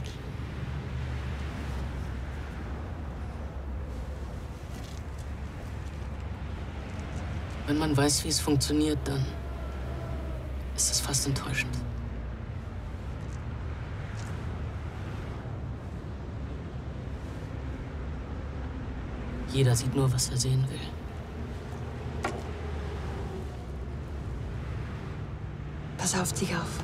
Speaker 1: Wenn man weiß, wie es funktioniert, dann ist es fast enttäuschend. Jeder sieht nur, was er sehen will.
Speaker 3: Pass auf dich auf.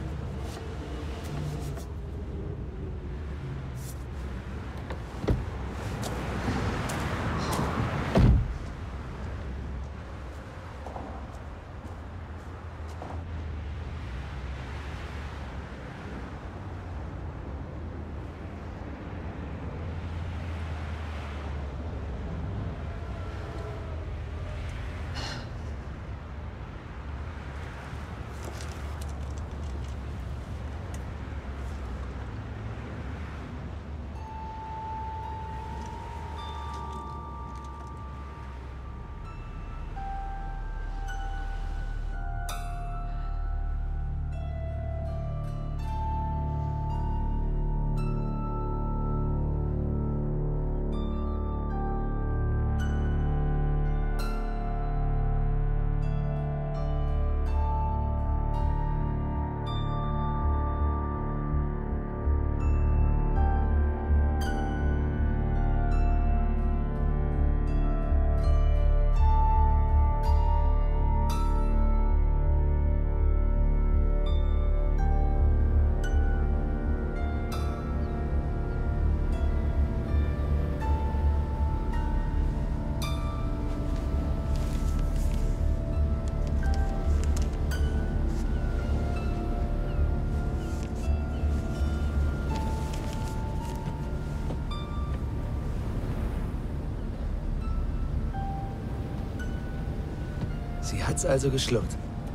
Speaker 8: Sie hat's also geschluckt.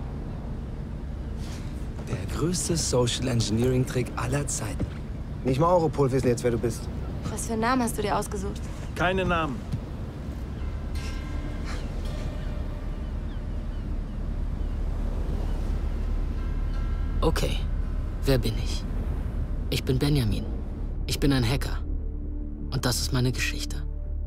Speaker 8: Der größte Social Engineering-Trick aller Zeiten.
Speaker 10: Nicht mal Europol wissen jetzt, wer du bist.
Speaker 7: Was für einen Namen hast du dir ausgesucht?
Speaker 9: Keine Namen.
Speaker 1: Okay, wer bin ich? Ich bin Benjamin. Ich bin ein Hacker. Und das ist meine Geschichte.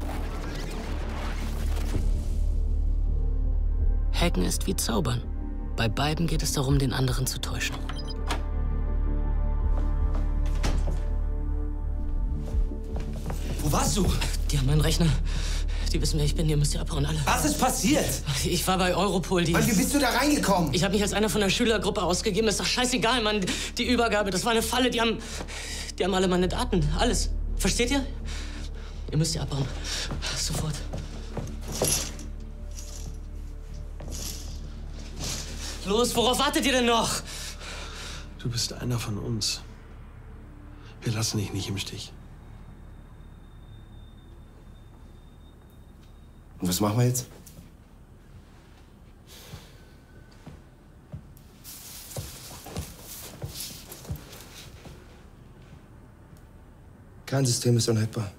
Speaker 1: Hacken ist wie Zaubern. Bei beiden geht es darum, den anderen zu täuschen.
Speaker 8: Wo warst du?
Speaker 1: Die haben meinen Rechner. Die wissen, wer ich bin. Ihr müsst ja abhauen, alle.
Speaker 8: Was ist passiert?
Speaker 1: Ich war bei Europol. Die...
Speaker 10: Mann, wie bist du da reingekommen?
Speaker 1: Ich habe mich als einer von der Schülergruppe ausgegeben. Das ist doch scheißegal, Mann. Die Übergabe, das war eine Falle. Die haben... Die haben alle meine Daten. Alles. Versteht ihr? Ihr müsst ja abhauen. Sofort. Los, worauf wartet ihr denn noch?
Speaker 9: Du bist einer von uns. Wir lassen dich nicht im Stich.
Speaker 10: Und was machen wir jetzt?
Speaker 8: Kein System ist unhackbar.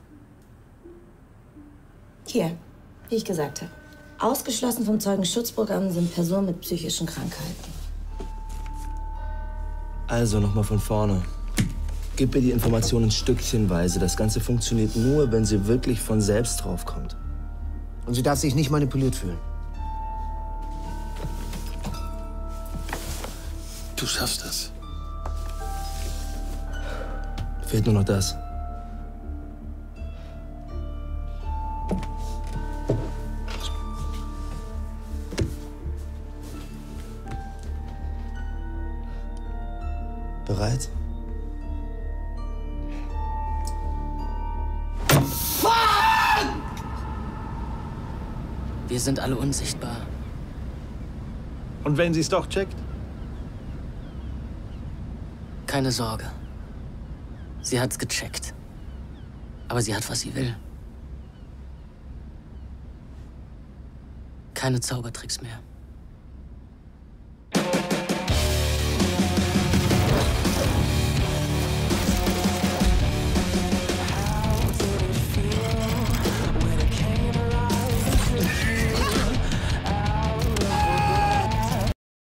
Speaker 7: Hier, wie ich gesagt habe. Ausgeschlossen vom Zeugenschutzprogramm sind Personen mit psychischen Krankheiten.
Speaker 8: Also nochmal von vorne. Gib mir die Informationen stückchenweise. Das Ganze funktioniert nur, wenn sie wirklich von selbst draufkommt.
Speaker 10: Und sie darf sich nicht manipuliert fühlen.
Speaker 9: Du schaffst das.
Speaker 8: Fehlt nur noch das. Bereit?
Speaker 1: Wir sind alle unsichtbar.
Speaker 9: Und wenn sie es doch checkt?
Speaker 1: Keine Sorge. Sie hat's gecheckt. Aber sie hat, was sie will. Keine Zaubertricks mehr.